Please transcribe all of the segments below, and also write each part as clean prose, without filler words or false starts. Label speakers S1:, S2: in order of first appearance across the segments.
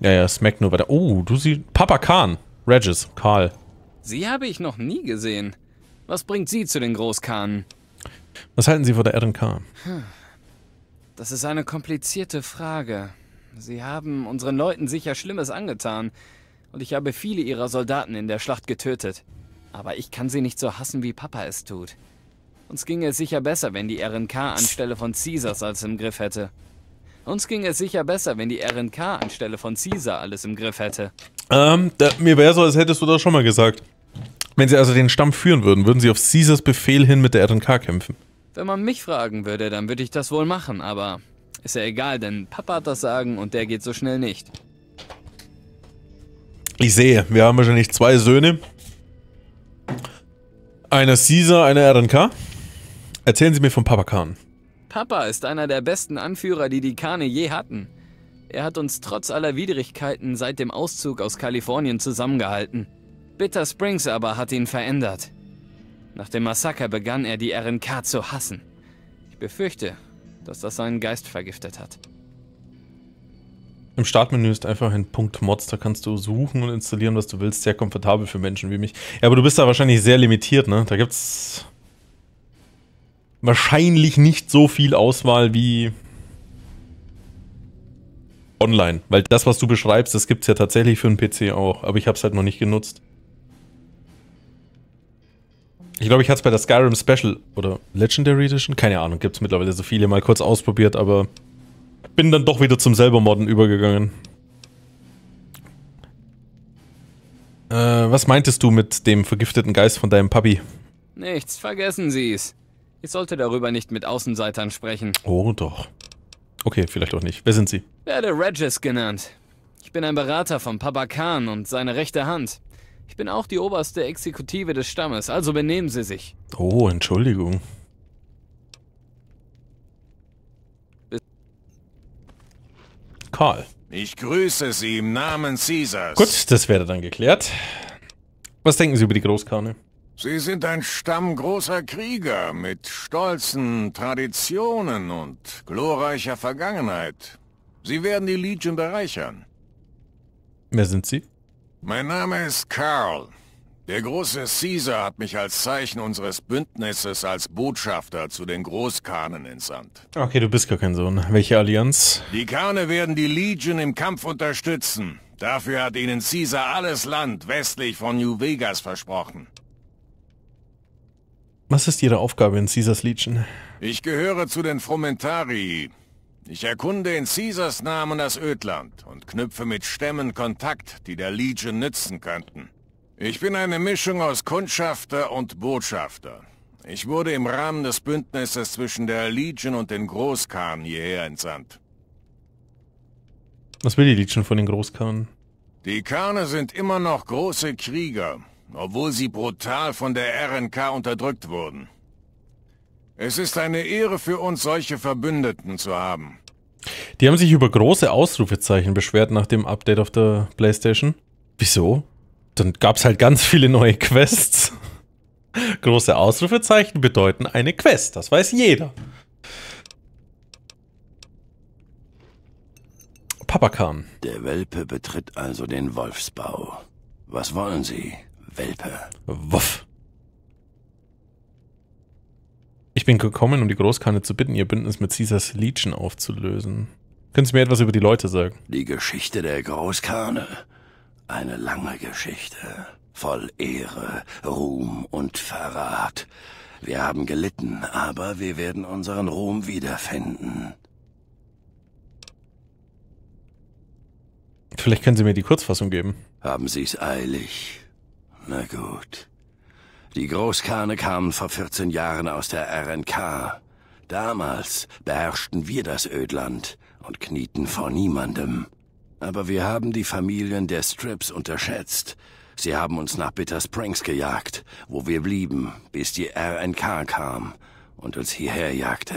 S1: Ja, ja, smack nur weiter. Oh, du siehst... Papa Khan. Regis. Karl.
S2: Sie habe ich noch nie gesehen. Was bringt Sie zu den Großkhanen?
S1: Was halten Sie von der RNK?
S2: Das ist eine komplizierte Frage. Sie haben unseren Leuten sicher Schlimmes angetan. Und ich habe viele ihrer Soldaten in der Schlacht getötet. Aber ich kann sie nicht so hassen, wie Papa es tut. Uns ginge es sicher besser, wenn die RNK anstelle von Caesars alles im Griff hätte. Uns ginge es sicher besser, wenn die RNK anstelle von Caesar alles im Griff hätte.
S1: Mir wäre so, als hättest du das schon mal gesagt. Wenn sie also den Stamm führen würden, würden sie auf Caesars Befehl hin mit der RNK kämpfen.
S2: Wenn man mich fragen würde, dann würde ich das wohl machen, aber ist ja egal, denn Papa hat das Sagen und der geht so schnell nicht.
S1: Ich sehe, wir haben wahrscheinlich 2 Söhne. Einer Caesar, einer RNK. Erzählen Sie mir von Papa Khan.
S2: Papa ist einer der besten Anführer, die die Khane je hatten. Er hat uns trotz aller Widrigkeiten seit dem Auszug aus Kalifornien zusammengehalten. Bitter Springs aber hat ihn verändert. Nach dem Massaker begann er, die RNK zu hassen. Ich befürchte, dass das seinen Geist vergiftet hat.
S1: Im Startmenü ist einfach ein Punkt Mods, da kannst du suchen und installieren, was du willst. Sehr komfortabel für Menschen wie mich. Ja, aber du bist da wahrscheinlich sehr limitiert, ne? Da gibt's wahrscheinlich nicht so viel Auswahl wie online. Weil das, was du beschreibst, das gibt's ja tatsächlich für einen PC auch. Aber ich hab's halt noch nicht genutzt. Ich glaube, ich hatte es bei der Skyrim Special oder Legendary Edition, keine Ahnung, gibt es mittlerweile so viele, mal kurz ausprobiert, aber bin dann doch wieder zum selber Modden übergegangen. Was meintest du mit dem vergifteten Geist von deinem Papi?
S2: Nichts, vergessen Sie es. Ich sollte darüber nicht mit Außenseitern sprechen.
S1: Oh, doch. Okay, vielleicht auch nicht. Wer sind Sie?
S2: Werde Regis genannt. Ich bin ein Berater von Papa Khan und seine rechte Hand. Ich bin auch die oberste Exekutive des Stammes, also benehmen Sie sich.
S1: Oh, Entschuldigung. Karl.
S3: Ich grüße Sie im Namen Caesars.
S1: Gut, das wäre dann geklärt. Was denken Sie über die Großkane?
S3: Sie sind ein Stamm großer Krieger mit stolzen Traditionen und glorreicher Vergangenheit. Sie werden die Legion bereichern.
S1: Wer sind Sie?
S3: Mein Name ist Karl. Der große Caesar hat mich als Zeichen unseres Bündnisses als Botschafter zu den Großkanen entsandt.
S1: Okay, du bist gar kein Sohn. Welche Allianz?
S3: Die Kane werden die Legion im Kampf unterstützen. Dafür hat ihnen Caesar alles Land westlich von New Vegas versprochen.
S1: Was ist Ihre Aufgabe in Caesars Legion?
S3: Ich gehöre zu den Frumentarii. Ich erkunde in Caesars Namen das Ödland und knüpfe mit Stämmen Kontakt, die der Legion nützen könnten. Ich bin eine Mischung aus Kundschafter und Botschafter. Ich wurde im Rahmen des Bündnisses zwischen der Legion und den Großkanen hierher entsandt.
S1: Was will die Legion von den Großkanen?
S3: Die Kane sind immer noch große Krieger, obwohl sie brutal von der RNK unterdrückt wurden. Es ist eine Ehre für uns, solche Verbündeten zu haben.
S1: Die haben sich über große Ausrufezeichen beschwert nach dem Update auf der PlayStation. Wieso? Dann gab es halt ganz viele neue Quests. Große Ausrufezeichen bedeuten eine Quest, das weiß jeder. Papa Khan.
S4: Der Welpe betritt also den Wolfsbau. Was wollen Sie, Welpe?
S1: Wuff. Ich bin gekommen, um die Großkane zu bitten, ihr Bündnis mit Caesars Legion aufzulösen. Können Sie mir etwas über die Leute sagen?
S4: Die Geschichte der Großkane. Eine lange Geschichte. Voll Ehre, Ruhm und Verrat. Wir haben gelitten, aber wir werden unseren Ruhm wiederfinden.
S1: Vielleicht können Sie mir die Kurzfassung geben.
S4: Haben Sie's eilig? Na gut. Die Großkane kamen vor 14 Jahren aus der RNK. Damals beherrschten wir das Ödland und knieten vor niemandem. Aber wir haben die Familien der Strips unterschätzt. Sie haben uns nach Bitter Springs gejagt, wo wir blieben, bis die RNK kam und uns hierher jagte.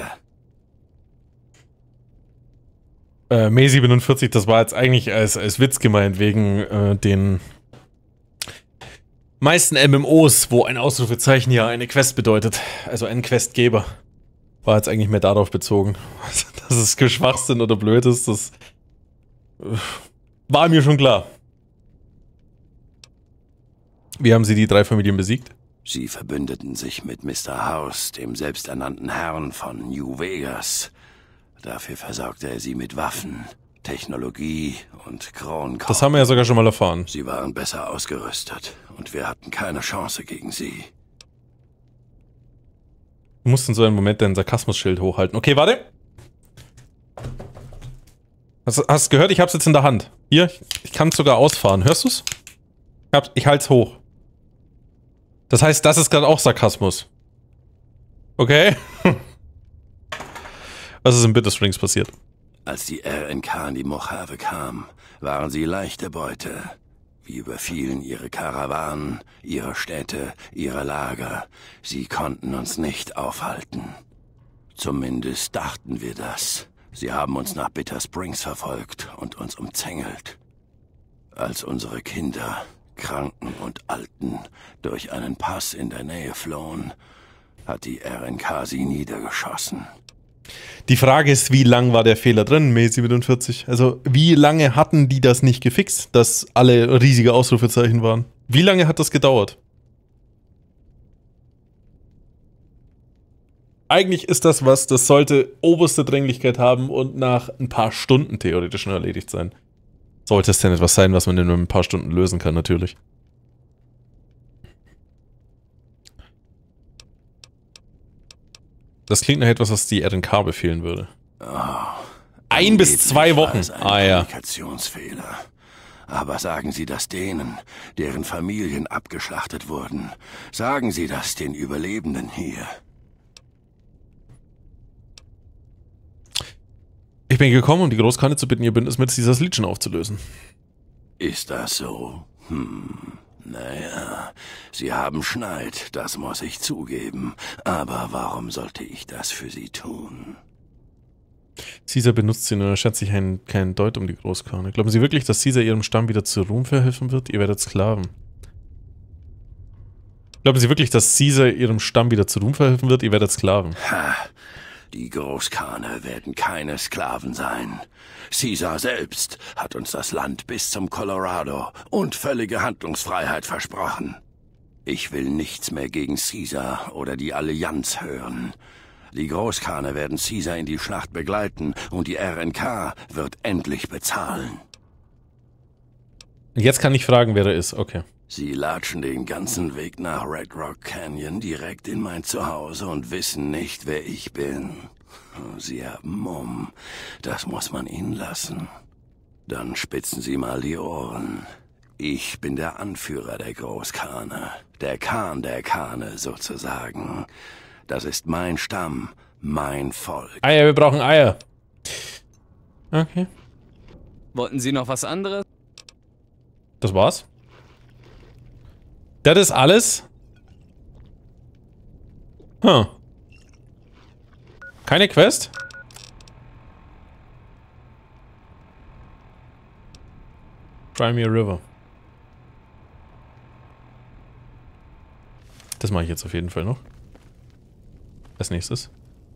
S1: May 47, das war jetzt eigentlich als Witz gemeint, wegen den meisten MMOs, wo ein Ausrufezeichen ja eine Quest bedeutet. Also ein Questgeber. War jetzt eigentlich mehr darauf bezogen. Dass es Schwachsinn oder blöd ist, das War mir schon klar. Wie haben Sie die 3 Familien besiegt?
S4: Sie verbündeten sich mit Mr. House, dem selbsternannten Herrn von New Vegas. Dafür versorgte er sie mit Waffen, Technologie und Kronkorken.
S1: Das haben wir ja sogar schon mal erfahren.
S4: Sie waren besser ausgerüstet und wir hatten keine Chance gegen sie.
S1: Du musst in so einem Moment dein Sarkasmusschild hochhalten. Okay, warte. Hast du gehört? Ich hab's jetzt in der Hand. Hier, ich kann es sogar ausfahren. Hörst du's? Ich halt's hoch. Das heißt, das ist gerade auch Sarkasmus. Okay? Was ist in Bitter Springs passiert?
S4: Als die RNK in die Mojave kam, waren sie leichte Beute. Wir überfielen ihre Karawanen, ihre Städte, ihre Lager. Sie konnten uns nicht aufhalten. Zumindest dachten wir das. Sie haben uns nach Bitter Springs verfolgt und uns umzingelt. Als unsere Kinder, Kranken und Alten durch einen Pass in der Nähe flohen, hat die RNK sie niedergeschossen.
S1: Die Frage ist, wie lang war der Fehler drin, May 47? Also, wie lange hatten die das nicht gefixt, dass alle riesige Ausrufezeichen waren? Wie lange hat das gedauert? Eigentlich ist das was, das sollte oberste Dringlichkeit haben und nach ein paar Stunden theoretisch schon erledigt sein. Sollte es denn etwas sein, was man in nur ein paar Stunden lösen kann, natürlich. Das klingt nach etwas, was die RNK befehlen würde.
S4: Oh,
S1: 1 bis 2 Wochen. Ah ja.
S4: Kommunikationsfehler. Aber sagen Sie das denen, deren Familien abgeschlachtet wurden. Sagen Sie das den Überlebenden hier.
S1: Ich bin gekommen, um die Großkane zu bitten, ihr Bündnis mit Caesars Legion aufzulösen.
S4: Ist das so? Naja, Sie haben Schneid, das muss ich zugeben. Aber warum sollte ich das für Sie tun?
S1: Caesar benutzt sie und schätzt sich keinen Deut um die Großkane. Glauben Sie wirklich, dass Caesar ihrem Stamm wieder zur Ruhm verhelfen wird? Ihr werdet Sklaven. Glauben Sie wirklich, dass Caesar ihrem Stamm wieder zur Ruhm verhelfen wird? Ihr werdet Sklaven.
S4: Ha! Die Großkane werden keine Sklaven sein. Caesar selbst hat uns das Land bis zum Colorado und völlige Handlungsfreiheit versprochen. Ich will nichts mehr gegen Caesar oder die Allianz hören. Die Großkane werden Caesar in die Schlacht begleiten und die RNK wird endlich bezahlen.
S1: Jetzt kann ich fragen, wer er ist. Okay.
S4: Sie latschen den ganzen Weg nach Red Rock Canyon direkt in mein Zuhause und wissen nicht, wer ich bin. Sie haben Mumm. Das muss man ihnen lassen. Dann spitzen Sie mal die Ohren. Ich bin der Anführer der Großkane. Der Khan der Kane sozusagen. Das ist mein Stamm, mein Volk.
S1: Eier, wir brauchen Eier. Okay.
S2: Wollten Sie noch was anderes?
S1: Das war's? Das ist alles? Keine Quest? Crimea River. Das mache ich jetzt auf jeden Fall noch. Als nächstes.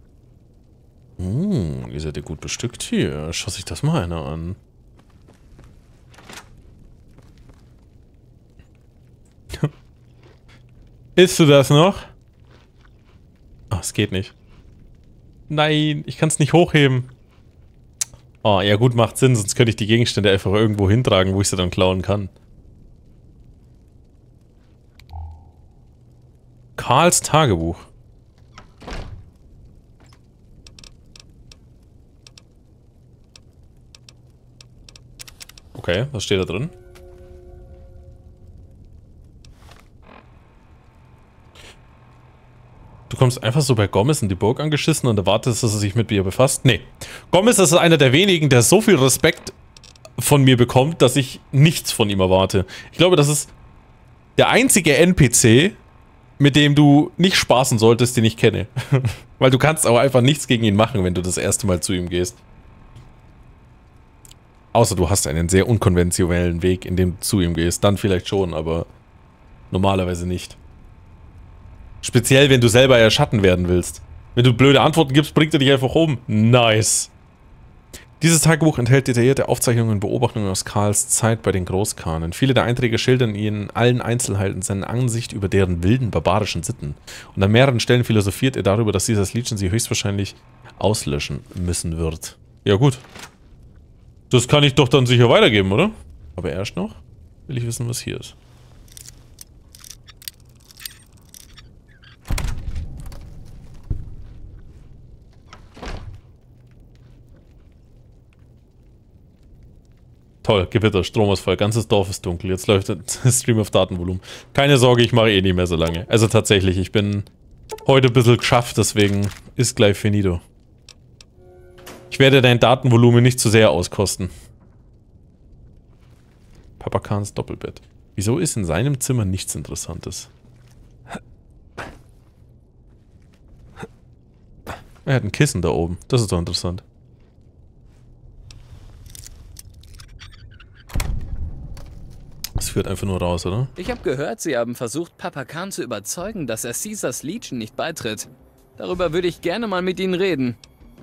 S1: Ihr seid ja gut bestückt hier. Schau sich das mal einer an. Isst du das noch? Oh, es geht nicht. Nein, ich kann es nicht hochheben. Oh, ja gut, macht Sinn, sonst könnte ich die Gegenstände einfach irgendwo hintragen, wo ich sie dann klauen kann. Karls Tagebuch. Okay, was steht da drin? Du kommst einfach so bei Gomez in die Burg angeschissen und erwartest, dass er sich mit mir befasst? Nee. Gomez ist einer der wenigen, der so viel Respekt von mir bekommt, dass ich nichts von ihm erwarte. Ich glaube, das ist der einzige NPC, mit dem du nicht spaßen solltest, den ich kenne. Weil du kannst auch einfach nichts gegen ihn machen, wenn du das erste Mal zu ihm gehst. Außer du hast einen sehr unkonventionellen Weg, in dem du zu ihm gehst. Dann vielleicht schon, aber normalerweise nicht. Speziell, wenn du selber erschatten werden willst. Wenn du blöde Antworten gibst, bringt er dich einfach um. Nice. Dieses Tagebuch enthält detaillierte Aufzeichnungen und Beobachtungen aus Karls Zeit bei den Großkhanen. Viele der Einträge schildern in allen Einzelheiten seine Ansicht über deren wilden, barbarischen Sitten. Und an mehreren Stellen philosophiert er darüber, dass Caesars Legion sie höchstwahrscheinlich auslöschen müssen wird. Ja gut. Das kann ich doch dann sicher weitergeben, oder? Aber erst noch will ich wissen, was hier ist. Toll, Gewitter, Stromausfall, ganzes Dorf ist dunkel. Jetzt läuft der Stream auf Datenvolumen. Keine Sorge, ich mache eh nicht mehr so lange. Also tatsächlich, ich bin heute ein bisschen geschafft, deswegen ist gleich finito. Ich werde dein Datenvolumen nicht zu sehr auskosten. Papa Khans Doppelbett. Wieso ist in seinem Zimmer nichts Interessantes? Er hat ein Kissen da oben. Das ist doch interessant. Das führt einfach nur raus, oder?
S2: Ich habe gehört, Sie haben versucht, Papa Khan zu überzeugen, dass er Caesars Legion nicht beitritt. Darüber würde ich gerne mal mit Ihnen reden.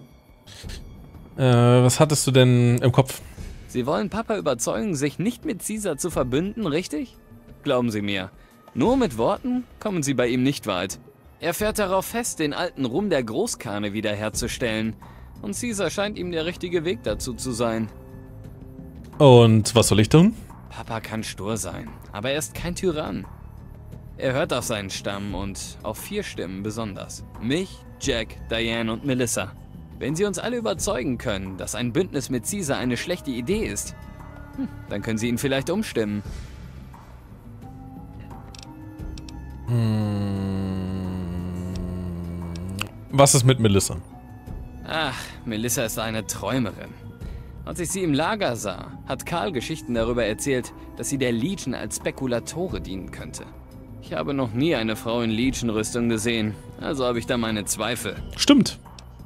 S1: Was hattest du denn im Kopf?
S2: Sie wollen Papa überzeugen, sich nicht mit Caesar zu verbünden, richtig? Glauben Sie mir, nur mit Worten kommen Sie bei ihm nicht weit. Er fährt darauf fest, den alten Ruhm der Großkhane wiederherzustellen. Und Caesar scheint ihm der richtige Weg dazu zu sein.
S1: Und was soll ich tun?
S2: Papa kann stur sein, aber er ist kein Tyrann. Er hört auf seinen Stamm und auf 4 Stimmen besonders. Mich, Jack, Diane und Melissa. Wenn sie uns alle überzeugen können, dass ein Bündnis mit Caesar eine schlechte Idee ist, dann können sie ihn vielleicht umstimmen.
S1: Was ist mit Melissa?
S2: Ach, Melissa ist eine Träumerin. Als ich sie im Lager sah, hat Karl Geschichten darüber erzählt, dass sie der Legion als Spekulatore dienen könnte. Ich habe noch nie eine Frau in Legion-Rüstung gesehen, also habe ich da meine Zweifel.
S1: Stimmt.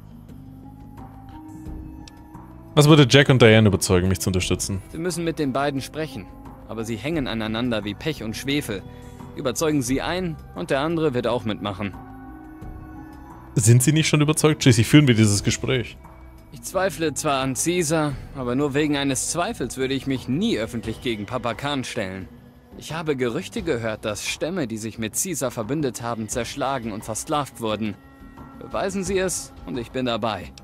S1: Was würde Jack und Diane überzeugen, mich zu unterstützen?
S2: Sie müssen mit den beiden sprechen, aber sie hängen aneinander wie Pech und Schwefel. Überzeugen sie einen und der andere wird auch mitmachen.
S1: Sind sie nicht schon überzeugt? Schließlich führen wir dieses Gespräch.
S2: Ich zweifle zwar an Caesar, aber nur wegen eines Zweifels würde ich mich nie öffentlich gegen Papa Khan stellen. Ich habe Gerüchte gehört, dass Stämme, die sich mit Caesar verbündet haben, zerschlagen und versklavt wurden. Beweisen Sie es und ich bin dabei.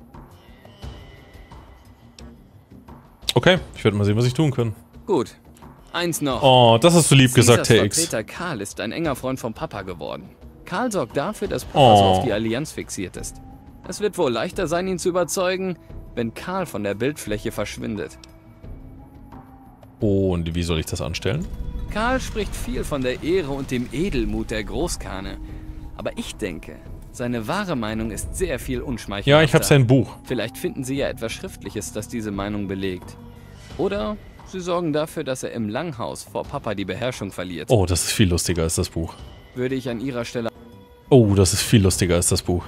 S1: Okay, ich werde mal sehen, was ich tun kann.
S2: Gut. Eins noch.
S1: Oh, das hast du lieb gesagt,
S2: Caesars
S1: Herr X.
S2: Vertreter Karl ist ein enger Freund von Papa geworden. Karl sorgt dafür, dass Papa so auf die Allianz fixiert ist. Es wird wohl leichter sein, ihn zu überzeugen, wenn Karl von der Bildfläche verschwindet.
S1: Und wie soll ich das anstellen?
S2: Karl spricht viel von der Ehre und dem Edelmut der Großkhane. Aber ich denke, seine wahre Meinung ist sehr viel unschmeichelhafter.
S1: Ja, ich habe sein Buch.
S2: Vielleicht finden Sie ja etwas Schriftliches, das diese Meinung belegt. Oder Sie sorgen dafür, dass er im Langhaus vor Papa die Beherrschung verliert.
S1: Oh, das ist viel lustiger als das Buch.
S2: Würde ich an Ihrer Stelle...
S1: Oh, das ist viel lustiger als das Buch.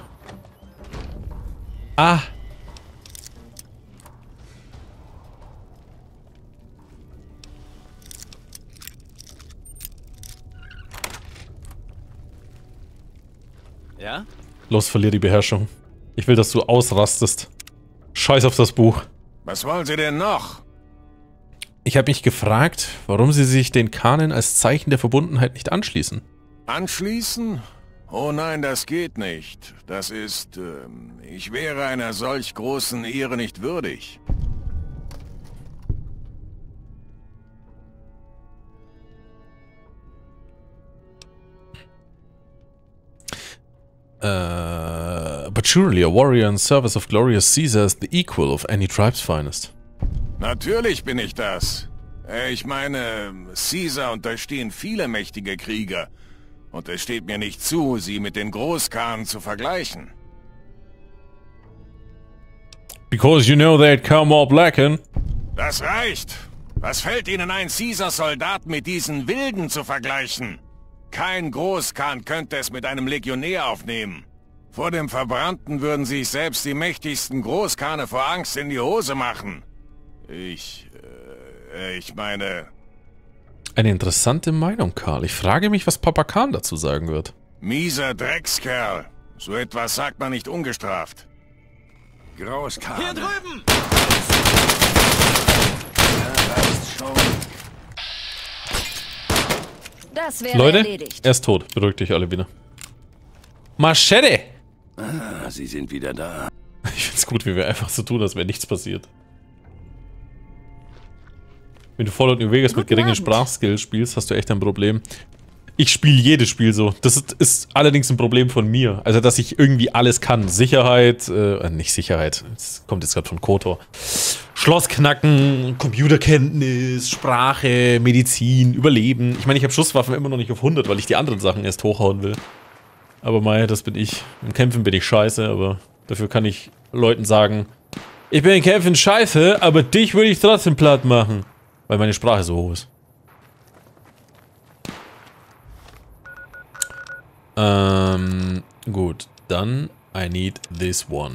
S1: Ah!
S2: Ja?
S1: Los, verlier die Beherrschung. Ich will, dass du ausrastest. Scheiß auf das Buch.
S3: Was wollen Sie denn noch?
S1: Ich habe mich gefragt, warum sie sich den Khanen als Zeichen der Verbundenheit nicht anschließen.
S3: Anschließen? Oh nein, das geht nicht. Das ist... ich wäre einer solch großen Ehre nicht würdig.
S1: But surely a warrior in service of glorious Caesar is the equal of any tribe's finest.
S3: Natürlich bin ich das. Ich meine, Caesar unterstehen viele mächtige Krieger. Und es steht mir nicht zu, sie mit den Großkhanen zu vergleichen.
S1: Because you know they'd come all blacken.
S3: Das reicht. Was fällt Ihnen ein, Caesars Soldaten mit diesen Wilden zu vergleichen? Kein Großkhan könnte es mit einem Legionär aufnehmen. Vor dem Verbrannten würden sich selbst die mächtigsten Großkhane vor Angst in die Hose machen. Ich meine...
S1: Eine interessante Meinung, Karl. Ich frage mich, was Papa Khan dazu sagen wird.
S3: Mieser Dreckskerl. So etwas sagt man nicht ungestraft.
S4: Großkhan.
S5: Hier drüben! Das wäre
S1: Leute,
S5: erledigt.
S1: er ist tot. Beruhigt euch alle wieder. Machete!
S4: Ah, Sie sind wieder da.
S1: Ich find's gut, wie wir einfach so tun, als wäre nichts passiert. Wenn du Fallout New Vegas mit geringen Sprachskills spielst, hast du echt ein Problem. Ich spiele jedes Spiel so. Das ist allerdings ein Problem von mir. Also, dass ich irgendwie alles kann. Sicherheit, nicht Sicherheit. Das kommt jetzt gerade von KOTOR. Schloss knacken, Computerkenntnis, Sprache, Medizin, Überleben. Ich meine, ich habe Schusswaffen immer noch nicht auf 100, weil ich die anderen Sachen erst hochhauen will. Aber mei, das bin ich. Im Kämpfen bin ich scheiße, aber dafür kann ich Leuten sagen, ich bin in Kämpfen scheiße, aber dich würde ich trotzdem platt machen. Weil meine Sprache so hoch ist. Gut, dann I need this one.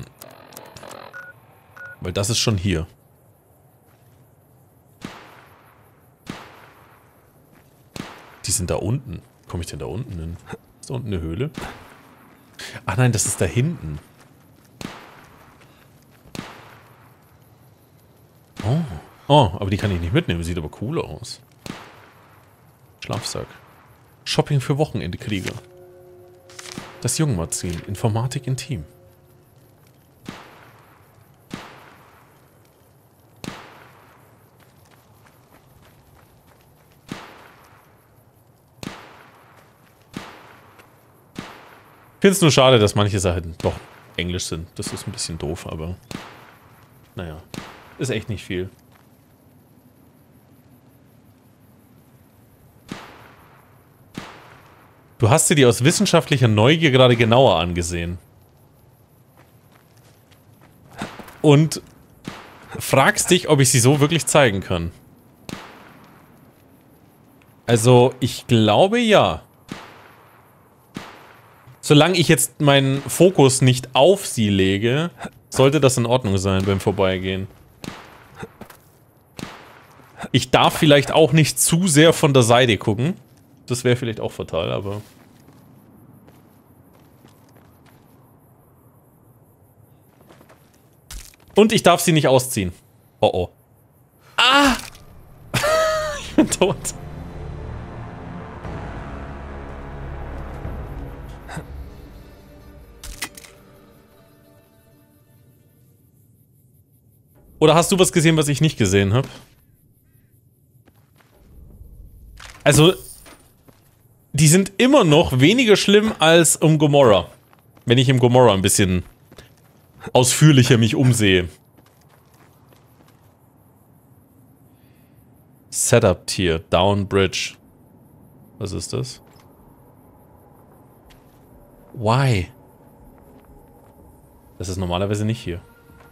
S1: Weil das ist schon hier. Die sind da unten. Komme ich denn da unten hin? Ist da unten eine Höhle? Ach nein, das ist da hinten. Oh. Oh, aber die kann ich nicht mitnehmen. Sieht aber cool aus. Schlafsack. Shopping für Wochenendkrieger. Das Jungmagazin. Informatik intim. Ich finde es nur schade, dass manche Sachen doch Englisch sind. Das ist ein bisschen doof, aber naja, ist echt nicht viel. Du hast sie dir aus wissenschaftlicher Neugier gerade genauer angesehen. Und fragst dich, ob ich sie so wirklich zeigen kann. Also, ich glaube ja. Solange ich jetzt meinen Fokus nicht auf sie lege, sollte das in Ordnung sein beim Vorbeigehen. Ich darf vielleicht auch nicht zu sehr von der Seite gucken. Das wäre vielleicht auch fatal, aber... Und ich darf sie nicht ausziehen. Oh oh. Ah! Ich bin tot. Oder hast du was gesehen, was ich nicht gesehen habe? Also, die sind immer noch weniger schlimm als um Gomorrah. Wenn ich im Gomorrah ein bisschen ausführlicher mich umsehe. Setup Tier, Down Bridge. Was ist das? Why? Das ist normalerweise nicht hier.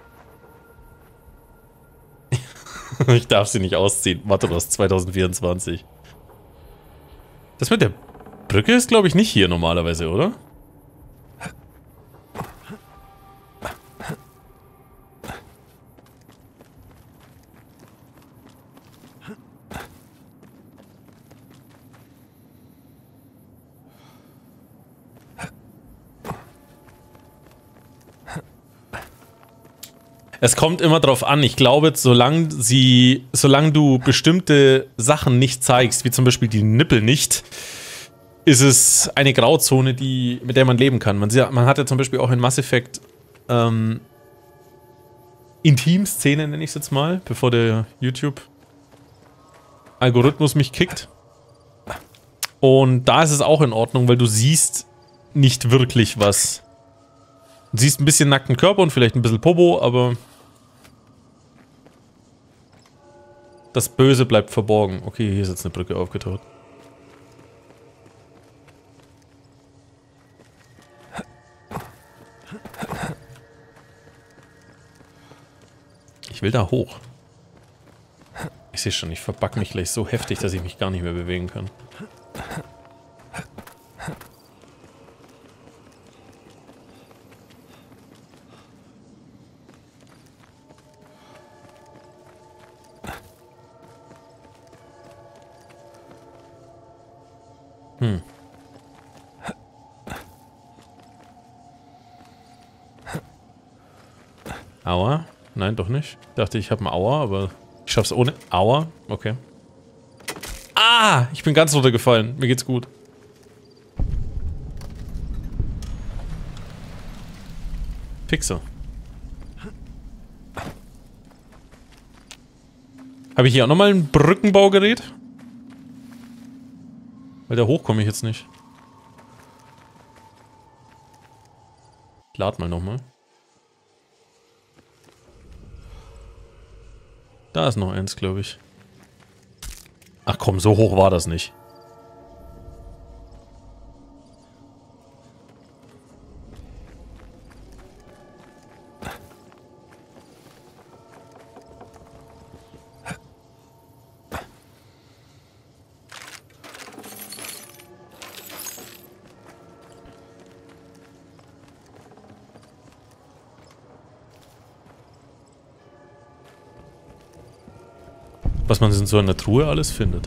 S1: Ich darf sie nicht ausziehen. Matros 2024. Das mit der Brücke ist, glaube ich, nicht hier normalerweise, oder? Es kommt immer drauf an. Ich glaube, solange du bestimmte Sachen nicht zeigst, wie zum Beispiel die Nippel nicht, ist es eine Grauzone, mit der man leben kann. Man hat ja zum Beispiel auch in Mass Effect Intim-Szene, nenne ich es jetzt mal, bevor der YouTube-Algorithmus mich kickt. Und da ist es auch in Ordnung, weil du siehst nicht wirklich was. Du siehst ein bisschen nackten Körper und vielleicht ein bisschen Popo, aber das Böse bleibt verborgen. Okay, hier ist jetzt eine Brücke aufgetaucht. Ich will da hoch. Ich sehe schon, ich verback mich gleich so heftig, dass ich mich gar nicht mehr bewegen kann. Aua? Nein, doch nicht. Ich dachte, ich habe einen Aua, aber ich schaff's ohne. Aua? Okay. Ah, ich bin ganz runtergefallen. Mir geht's gut. Fixer. Habe ich hier auch nochmal ein Brückenbaugerät? Weil da hoch komme ich jetzt nicht. Ich lad mal nochmal. Da ist noch eins, glaube ich. Ach komm, so hoch war das nicht. Was man in so einer Truhe alles findet.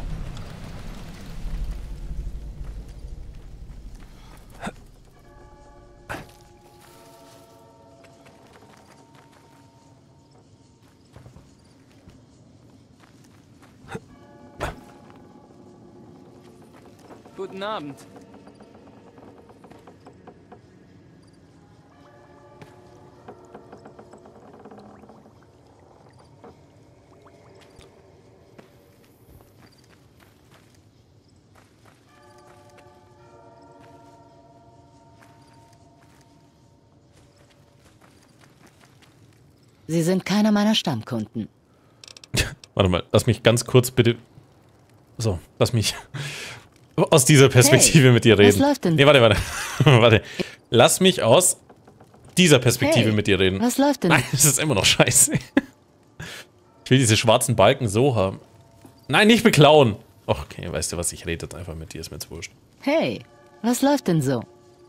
S2: Guten Abend.
S5: Sie sind keiner meiner Stammkunden.
S1: Warte mal, lass mich ganz kurz bitte... So, lass mich aus dieser Perspektive mit dir reden.
S5: Was läuft denn?
S1: Nee, warte. Warte. Lass mich aus dieser Perspektive mit dir reden.
S5: Was läuft denn?
S1: Nein, das ist immer noch scheiße. Ich will diese schwarzen Balken so haben. Nein, nicht beklauen. Okay, weißt du was, ich rede jetzt einfach mit dir, ist mir jetzt wurscht.
S5: Hey, was läuft denn so?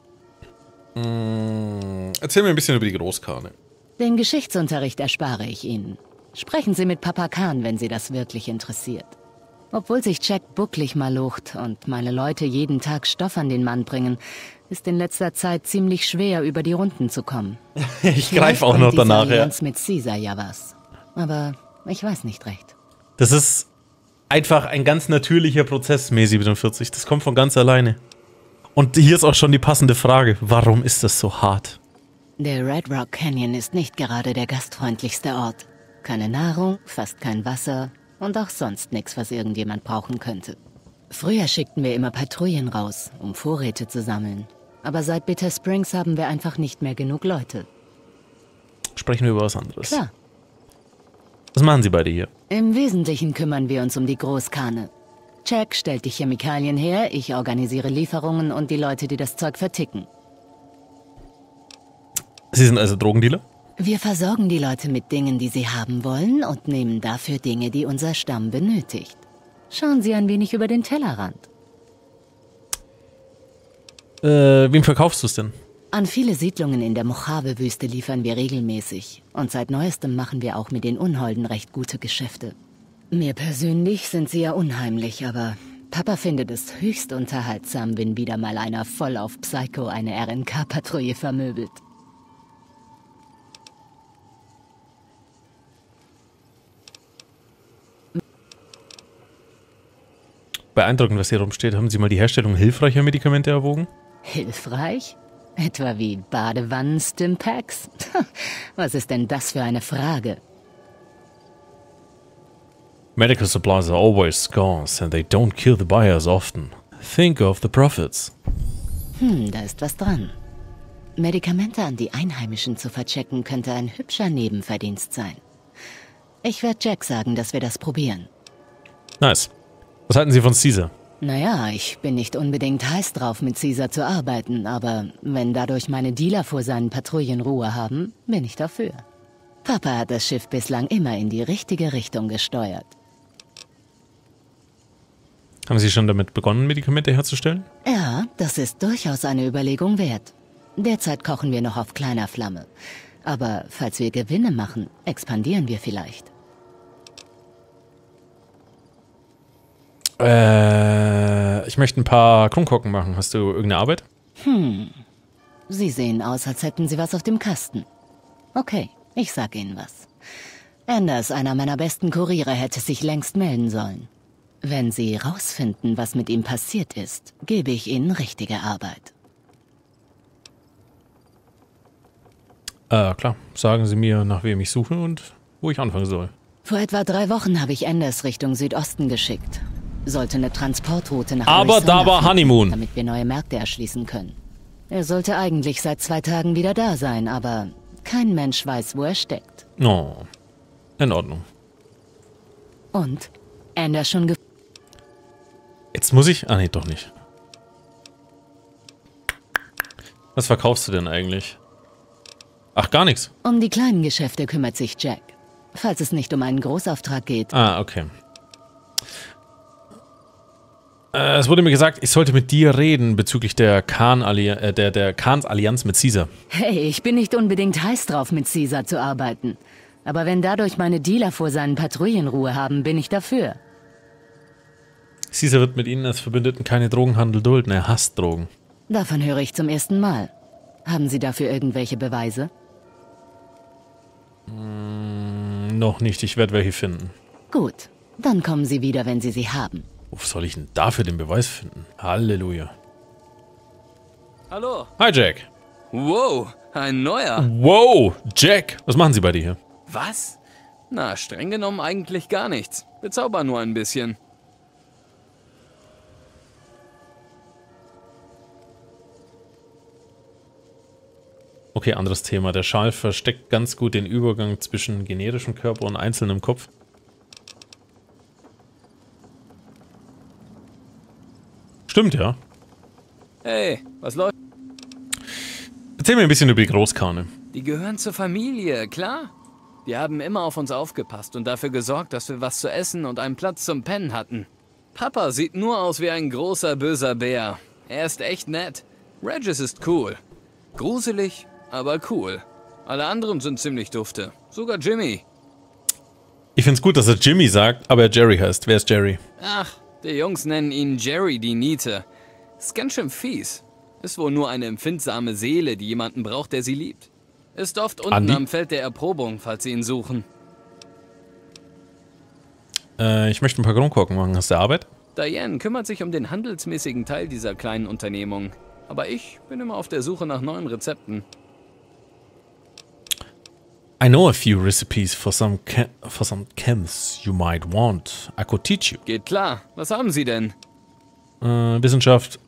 S1: Erzähl mir ein bisschen über die Großkarne.
S5: Den Geschichtsunterricht erspare ich Ihnen. Sprechen Sie mit Papa Khan, wenn Sie das wirklich interessiert. Obwohl sich Jack bucklig malocht und meine Leute jeden Tag Stoff an den Mann bringen, ist in letzter Zeit ziemlich schwer, über die Runden zu kommen.
S1: Ich greife auch noch danach, ja.
S5: Allianz mit Caesar ja was. Aber ich weiß nicht recht.
S1: Das ist einfach ein ganz natürlicher Prozess, Mai 47. Das kommt von ganz alleine. Und hier ist auch schon die passende Frage. Warum ist das so hart?
S5: Der Red Rock Canyon ist nicht gerade der gastfreundlichste Ort. Keine Nahrung, fast kein Wasser und auch sonst nichts, was irgendjemand brauchen könnte. Früher schickten wir immer Patrouillen raus, um Vorräte zu sammeln. Aber seit Bitter Springs haben wir einfach nicht mehr genug Leute.
S1: Sprechen wir über was anderes.
S5: Klar.
S1: Was machen Sie beide hier?
S5: Im Wesentlichen kümmern wir uns um die Großkarne. Jack stellt die Chemikalien her, ich organisiere Lieferungen und die Leute, die das Zeug verticken.
S1: Sie sind also Drogendealer?
S5: Wir versorgen die Leute mit Dingen, die sie haben wollen und nehmen dafür Dinge, die unser Stamm benötigt. Schauen Sie ein wenig über den Tellerrand.
S1: Wem verkaufst du es denn?
S5: An viele Siedlungen in der Mojave-Wüste liefern wir regelmäßig. Und seit Neuestem machen wir auch mit den Unholden recht gute Geschäfte. Mir persönlich sind sie ja unheimlich, aber Papa findet es höchst unterhaltsam, wenn wieder mal einer voll auf Psycho eine RNK-Patrouille vermöbelt.
S1: Beeindruckend, was hier rumsteht. Haben Sie mal die Herstellung hilfreicher Medikamente erwogen?
S5: Hilfreich? Etwa wie Badewannen-Stimpaks? Was ist denn das für eine Frage?
S1: Medical supplies are always scarce and they don't kill the buyers often. Think of the profits.
S5: Da ist was dran. Medikamente an die Einheimischen zu verchecken, könnte ein hübscher Nebenverdienst sein. Ich werde Jack sagen, dass wir das probieren.
S1: Nice. Was halten Sie von Caesar?
S5: Naja, ich bin nicht unbedingt heiß drauf, mit Caesar zu arbeiten, aber wenn dadurch meine Dealer vor seinen Patrouillen Ruhe haben, bin ich dafür. Papa hat das Schiff bislang immer in die richtige Richtung gesteuert.
S1: Haben Sie schon damit begonnen, Medikamente herzustellen?
S5: Ja, das ist durchaus eine Überlegung wert. Derzeit kochen wir noch auf kleiner Flamme. Aber falls wir Gewinne machen, expandieren wir vielleicht.
S1: Ich möchte ein paar Krummkorken machen. Hast du irgendeine Arbeit?
S5: Sie sehen aus, als hätten Sie was auf dem Kasten. Okay, ich sag Ihnen was. Anders, einer meiner besten Kuriere, hätte sich längst melden sollen. Wenn Sie rausfinden, was mit ihm passiert ist, gebe ich Ihnen richtige Arbeit.
S1: Klar. Sagen Sie mir, nach wem ich suche und wo ich anfangen soll.
S5: Vor etwa 3 Wochen habe ich Anders Richtung Südosten geschickt. Sollte eine Transportroute nach
S1: Aber
S5: Arizona
S1: da war
S5: finden,
S1: Honeymoon.
S5: damit wir neue Märkte erschließen können. Er sollte eigentlich seit 2 Tagen wieder da sein, aber kein Mensch weiß, wo er steckt.
S1: Oh. In Ordnung.
S5: Und? Anders schon
S1: Jetzt muss ich... Ah, nee, doch nicht. Was verkaufst du denn eigentlich? Ach, gar nichts.
S5: Um die kleinen Geschäfte kümmert sich Jack. Falls es nicht um einen Großauftrag geht.
S1: Ah, okay. Es wurde mir gesagt, ich sollte mit dir reden bezüglich der Khans Allianz mit Caesar.
S5: Hey, ich bin nicht unbedingt heiß drauf, mit Caesar zu arbeiten. Aber wenn dadurch meine Dealer vor seinen Patrouillen Ruhe haben, bin ich dafür.
S1: Caesar wird mit ihnen als Verbündeten keine Drogenhandel dulden. Er hasst Drogen.
S5: Davon höre ich zum ersten Mal. Haben Sie dafür irgendwelche Beweise?
S1: Noch nicht, ich werde welche finden.
S5: Gut, dann kommen Sie wieder, wenn Sie sie haben.
S1: Wo soll ich denn dafür den Beweis finden? Halleluja.
S2: Hallo.
S1: Hi, Jack.
S2: Wow, ein neuer.
S1: Wow, Jack. Was machen Sie bei dir hier?
S2: Was? Na, streng genommen eigentlich gar nichts. Bezauber nur ein bisschen.
S1: Okay, anderes Thema. Der Schal versteckt ganz gut den Übergang zwischen generischem Körper und einzelnem Kopf. Stimmt, ja.
S2: Hey, was läuft?
S1: Erzähl mir ein bisschen über die Großkarne.
S2: Die gehören zur Familie, klar? Die haben immer auf uns aufgepasst und dafür gesorgt, dass wir was zu essen und einen Platz zum Pennen hatten. Papa sieht nur aus wie ein großer, böser Bär. Er ist echt nett. Regis ist cool. Gruselig, aber cool. Alle anderen sind ziemlich dufte. Sogar Jimmy.
S1: Ich find's gut, dass er Jimmy sagt, aber er Jerry heißt. Wer ist Jerry?
S2: Ach, die Jungs nennen ihn Jerry die Niete. Ist ganz schön fies. Ist wohl nur eine empfindsame Seele, die jemanden braucht, der sie liebt. Ist oft unten
S1: Andi?
S2: am Feld der Erprobung, falls sie ihn suchen.
S1: Ich möchte ein paar Kronkorken machen. Hast du Arbeit?
S2: Diane kümmert sich um den handelsmäßigen Teil dieser kleinen Unternehmung. Aber ich bin immer auf der Suche nach neuen Rezepten.
S1: I know a few recipes for some chems you might want. I could teach you.
S2: Geht klar. Was haben Sie denn?
S1: Wissenschaft.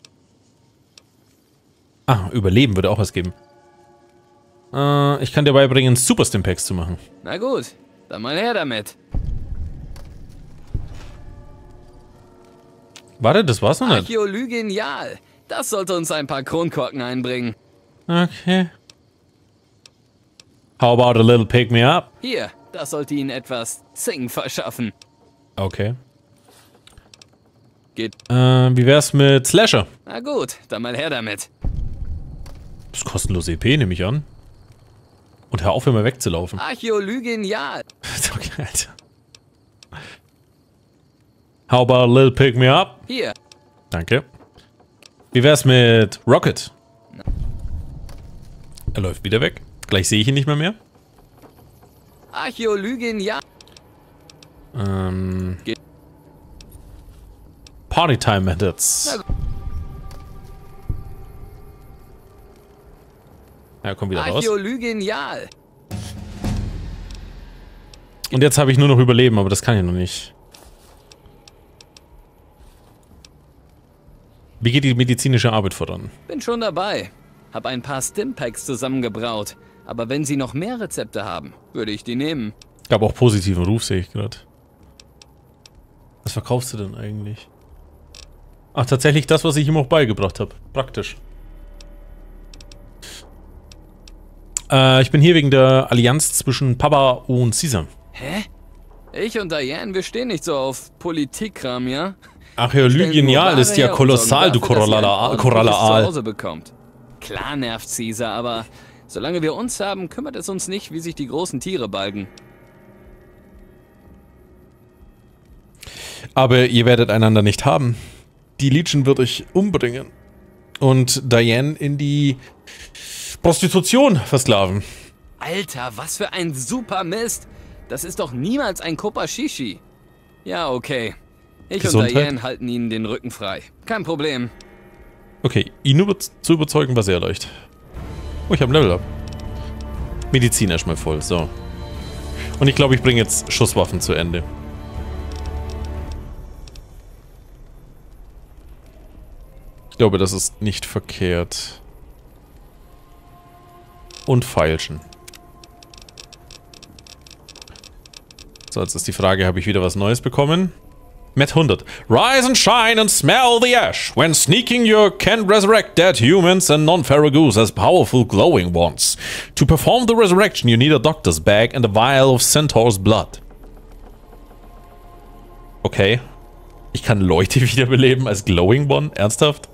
S1: Ah, Überleben würde auch was geben. Ich kann dir beibringen, Super Stimpaks zu machen.
S2: Na gut, dann mal her damit.
S1: Warte, das war's noch nicht.
S2: Archäolygenial. Das sollte uns ein paar Kronkorken einbringen.
S1: Okay. How about a little pick me up?
S2: Hier, das sollte Ihnen etwas Zing verschaffen.
S1: Okay.
S2: Geht.
S1: Wie wär's mit Slasher?
S2: Na gut, dann mal her damit.
S1: Das ist kostenlos EP, nehme ich an. Und hör auf, immer wegzulaufen.
S2: Archäolygenial.
S1: Okay, Alter. How about a little pick me up?
S2: Hier.
S1: Danke. Wie wär's mit Rocket? Er läuft wieder weg. Gleich sehe ich ihn nicht mehr.
S2: Archäolygenial.
S1: Partytime Methods. Ja, komm wieder raus.
S2: Archäolygenial.
S1: Und jetzt habe ich nur noch Überleben, aber das kann ich noch nicht. Wie geht die medizinische Arbeit voran?
S2: Bin schon dabei. Hab ein paar Stimpaks zusammengebraut. Aber wenn Sie noch mehr Rezepte haben, würde ich die nehmen.
S1: Gab auch positiven Ruf, sehe ich gerade. Was verkaufst du denn eigentlich? Ach, tatsächlich das, was ich ihm auch beigebracht habe. Praktisch. Ich bin hier wegen der Allianz zwischen Papa und Caesar.
S2: Hä? Ich und Diane, wir stehen nicht so auf Politikkram, ja?
S1: Archäolygenial ist ja kolossal, du Korallaaal.
S2: zu Hause bekommt. Klar nervt Caesar, aber solange wir uns haben, kümmert es uns nicht, wie sich die großen Tiere balgen.
S1: Aber ihr werdet einander nicht haben. Die Legion wird euch umbringen. Und Diane in die Prostitution versklaven.
S2: Alter, was für ein super Mist. Das ist doch niemals ein Kopashishi. Ja, okay. Ich
S1: Gesundheit?
S2: und Diane halten Ihnen den Rücken frei. Kein Problem.
S1: Okay, ihn zu überzeugen war sehr leicht. Oh, ich habe ein Level-Up. Medizin erstmal voll, so. Und ich glaube, ich bringe jetzt Schusswaffen zu Ende. Ich glaube, das ist nicht verkehrt. Und Feilschen. So, jetzt ist die Frage, habe ich wieder was Neues bekommen? Met 100. Rise and shine and smell the ash. When sneaking you can resurrect dead humans and non-Farragoos as powerful glowing ones. To perform the resurrection you need a doctor's bag and a vial of Centaur's blood. Okay. Ich kann Leute wiederbeleben als glowing one? Ernsthaft?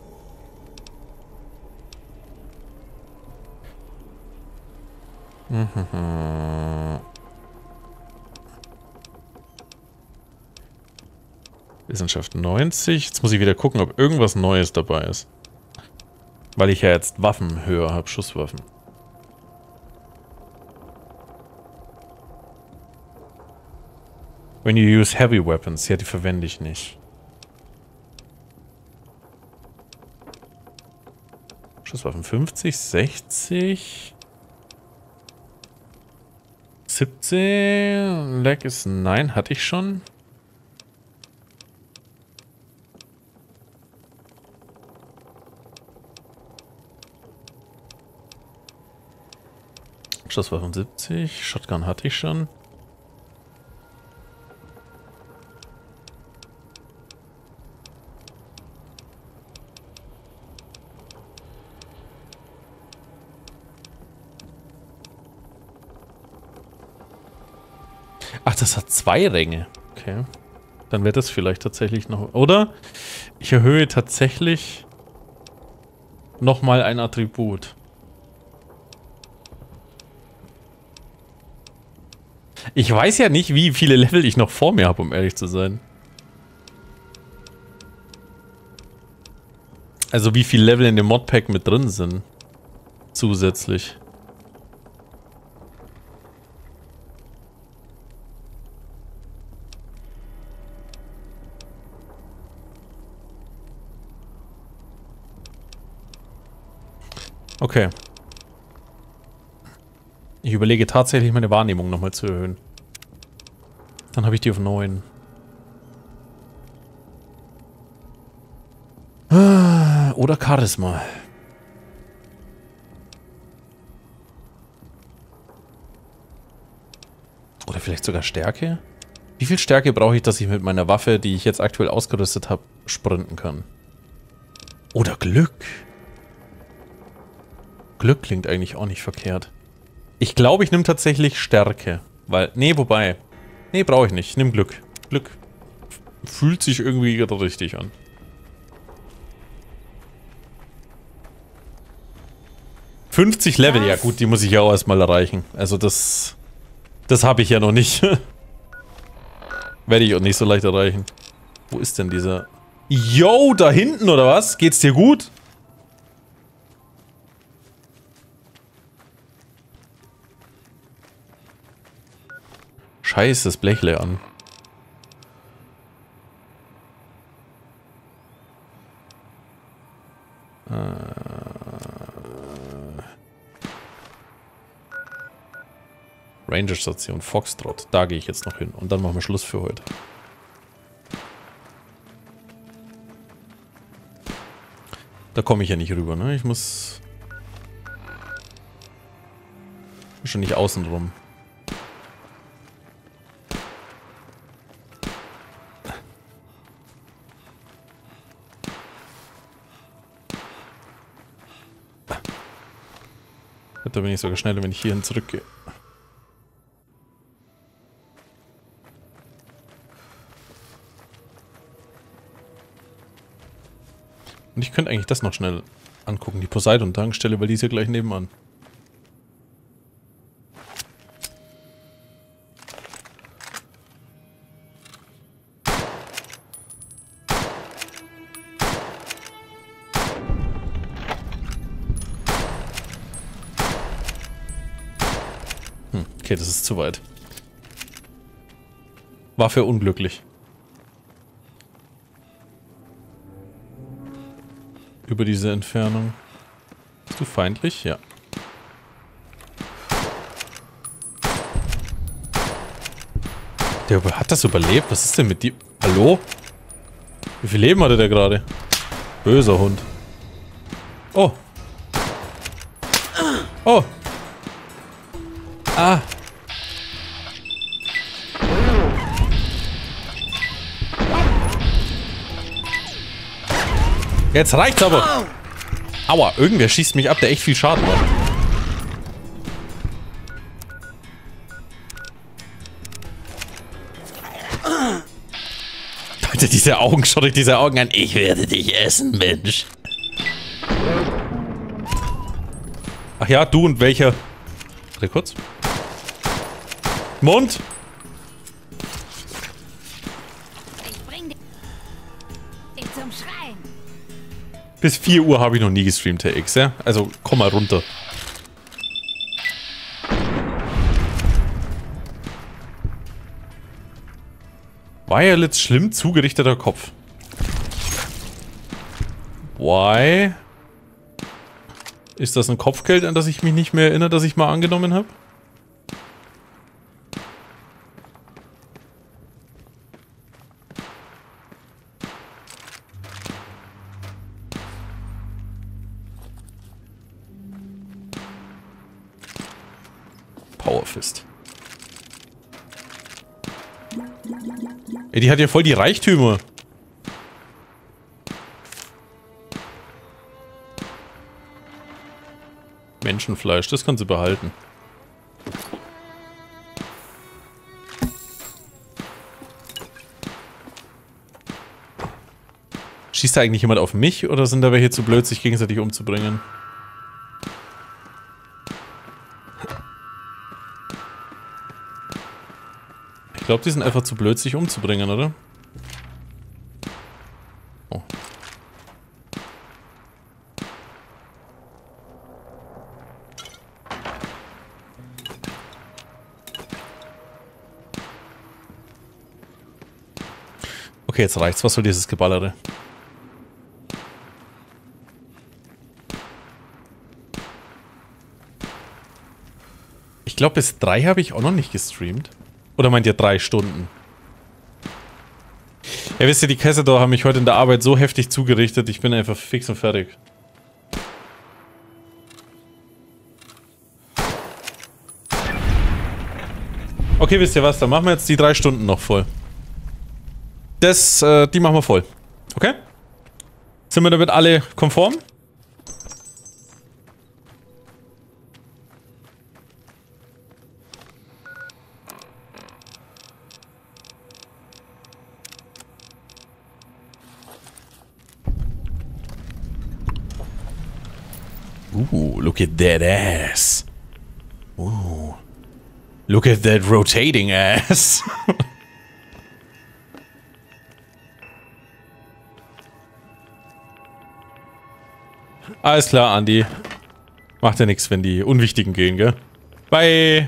S1: Wissenschaft 90. Jetzt muss ich wieder gucken, ob irgendwas Neues dabei ist. Weil ich ja jetzt Waffen höher habe, Schusswaffen. When you use heavy weapons. Ja, die verwende ich nicht. Schusswaffen 50, 60... 17... Lag ist... Nein, hatte ich schon. Schusswaffen 70, Shotgun hatte ich schon. Ach, das hat 2 Ränge. Okay. Dann wird das vielleicht tatsächlich noch... Oder ich erhöhe tatsächlich nochmal ein Attribut. Ich weiß ja nicht, wie viele Level ich noch vor mir habe, um ehrlich zu sein. Also wie viele Level in dem Modpack mit drin sind. Zusätzlich. Okay. Ich überlege tatsächlich, meine Wahrnehmung nochmal zu erhöhen. Dann habe ich die auf 9. Oder Charisma. Oder vielleicht sogar Stärke? Wie viel Stärke brauche ich, dass ich mit meiner Waffe, die ich jetzt aktuell ausgerüstet habe, sprinten kann? Oder Glück? Glück klingt eigentlich auch nicht verkehrt. Ich glaube, ich nehme tatsächlich Stärke. Weil, nee, wobei. Nee, brauche ich nicht. Ich nehme Glück. Glück fühlt sich irgendwie richtig an. $50 Level, ja gut, die muss ich ja auch erstmal erreichen. Also das habe ich ja noch nicht. Werde ich auch nicht so leicht erreichen. Wo ist denn dieser... Yo, da hinten oder was? Geht's dir gut? Scheiße, das Blechle an. Ranger-Station, Foxtrot. Da gehe ich jetzt noch hin. Und dann machen wir Schluss für heute. Da komme ich ja nicht rüber, ne? Ich muss... schon nicht außen rum. Da bin ich sogar schneller, wenn ich hierhin zurückgehe. Und ich könnte eigentlich das noch schnell angucken, die Poseidon-Tankstelle, weil die ist ja gleich nebenan. Okay, das ist zu weit. War für unglücklich. über diese Entfernung. Bist du feindlich? Ja. Der hat das überlebt? Was ist denn mit dir? Hallo? Wie viel Leben hatte der gerade? Böser Hund. Oh. Oh. Ah. Jetzt reicht's aber. Aua, irgendwer schießt mich ab, der echt viel Schaden macht. Leute, diese Augen, schaut euch diese Augen an. Ich werde dich essen, Mensch. Ach ja, du und welcher? Warte kurz. Mund!
S6: Ich bring dich zum Schreien.
S1: Bis 4 Uhr habe ich noch nie gestreamt, Herr X, ja? Also, komm mal runter. Violets schlimm zugerichteter Kopf. Why? Ist das ein Kopfgeld, an das ich mich nicht mehr erinnere, das ich mal angenommen habe? Powerfist. Ey, die hat ja voll die Reichtümer. Menschenfleisch, das kann sie behalten. Schießt da eigentlich jemand auf mich oder sind da welche zu blöd, sich gegenseitig umzubringen? Ich glaube, die sind einfach zu blöd, sich umzubringen, oder? Oh. Okay, jetzt reicht's. Was soll dieses Geballere? Ich glaube, bis 3 habe ich auch noch nicht gestreamt. Oder meint ihr 3 Stunden? Ja, wisst ihr, die Käsedor haben mich heute in der Arbeit so heftig zugerichtet, ich bin einfach fix und fertig. Okay, wisst ihr was, dann machen wir jetzt die 3 Stunden noch voll. Die machen wir voll. Okay? Sind wir damit alle konform? Look at that ass. Look at that rotating ass. Alles klar, Andi. Macht ja nichts, wenn die Unwichtigen gehen, gell? Bye.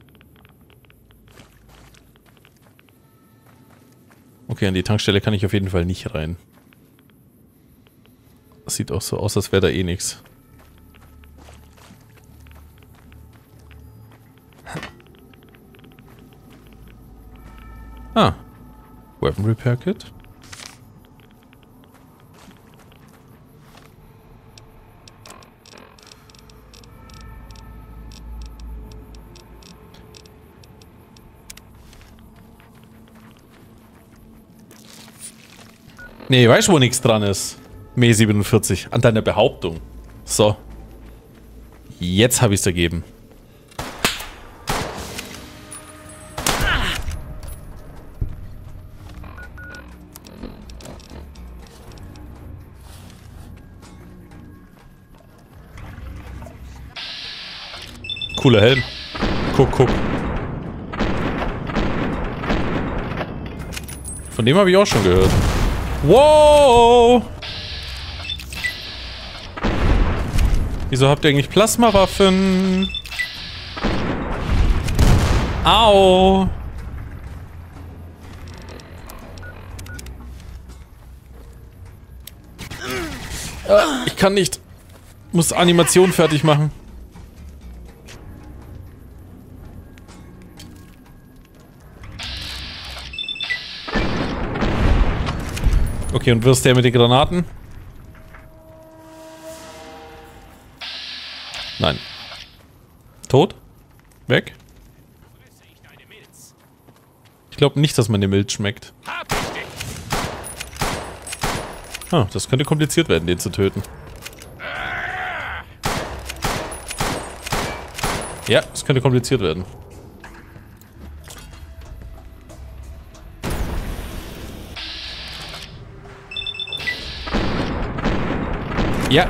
S1: Okay, an die Tankstelle kann ich auf jeden Fall nicht rein. Das sieht auch so aus, als wäre da eh nichts. Ah. Weapon Repair Kit. Nee, weißt du, wo nichts dran ist? Me 47. An deiner Behauptung. So. Jetzt habe ich es ergeben. Cooler Helm. Guck, guck. Von dem habe ich auch schon gehört. Wow! Wieso habt ihr eigentlich Plasmawaffen? Au! Ich kann nicht. Muss Animation fertig machen. Okay, und wirst der mit den Granaten? Nein. Tot? Weg? Ich glaube nicht, dass man die Milz schmeckt. Ah, das könnte kompliziert werden, den zu töten. Ja, das könnte kompliziert werden. Ja.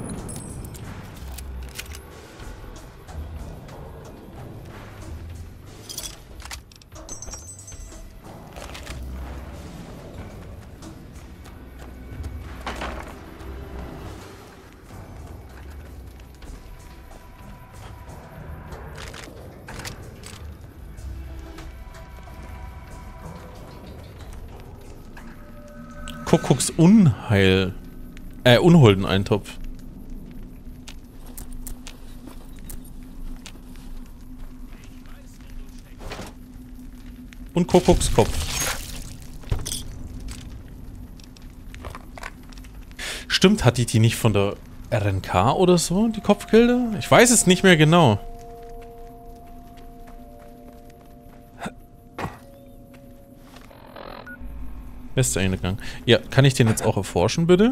S1: Kuckucks Unheil. Unholden-Eintopf. Und Kuckucks Kopf. Stimmt, hatte ich die nicht von der RNK oder so, die Kopfgelder? Ich weiß es nicht mehr genau. Westeingang. Ja, kann ich den jetzt auch erforschen, bitte?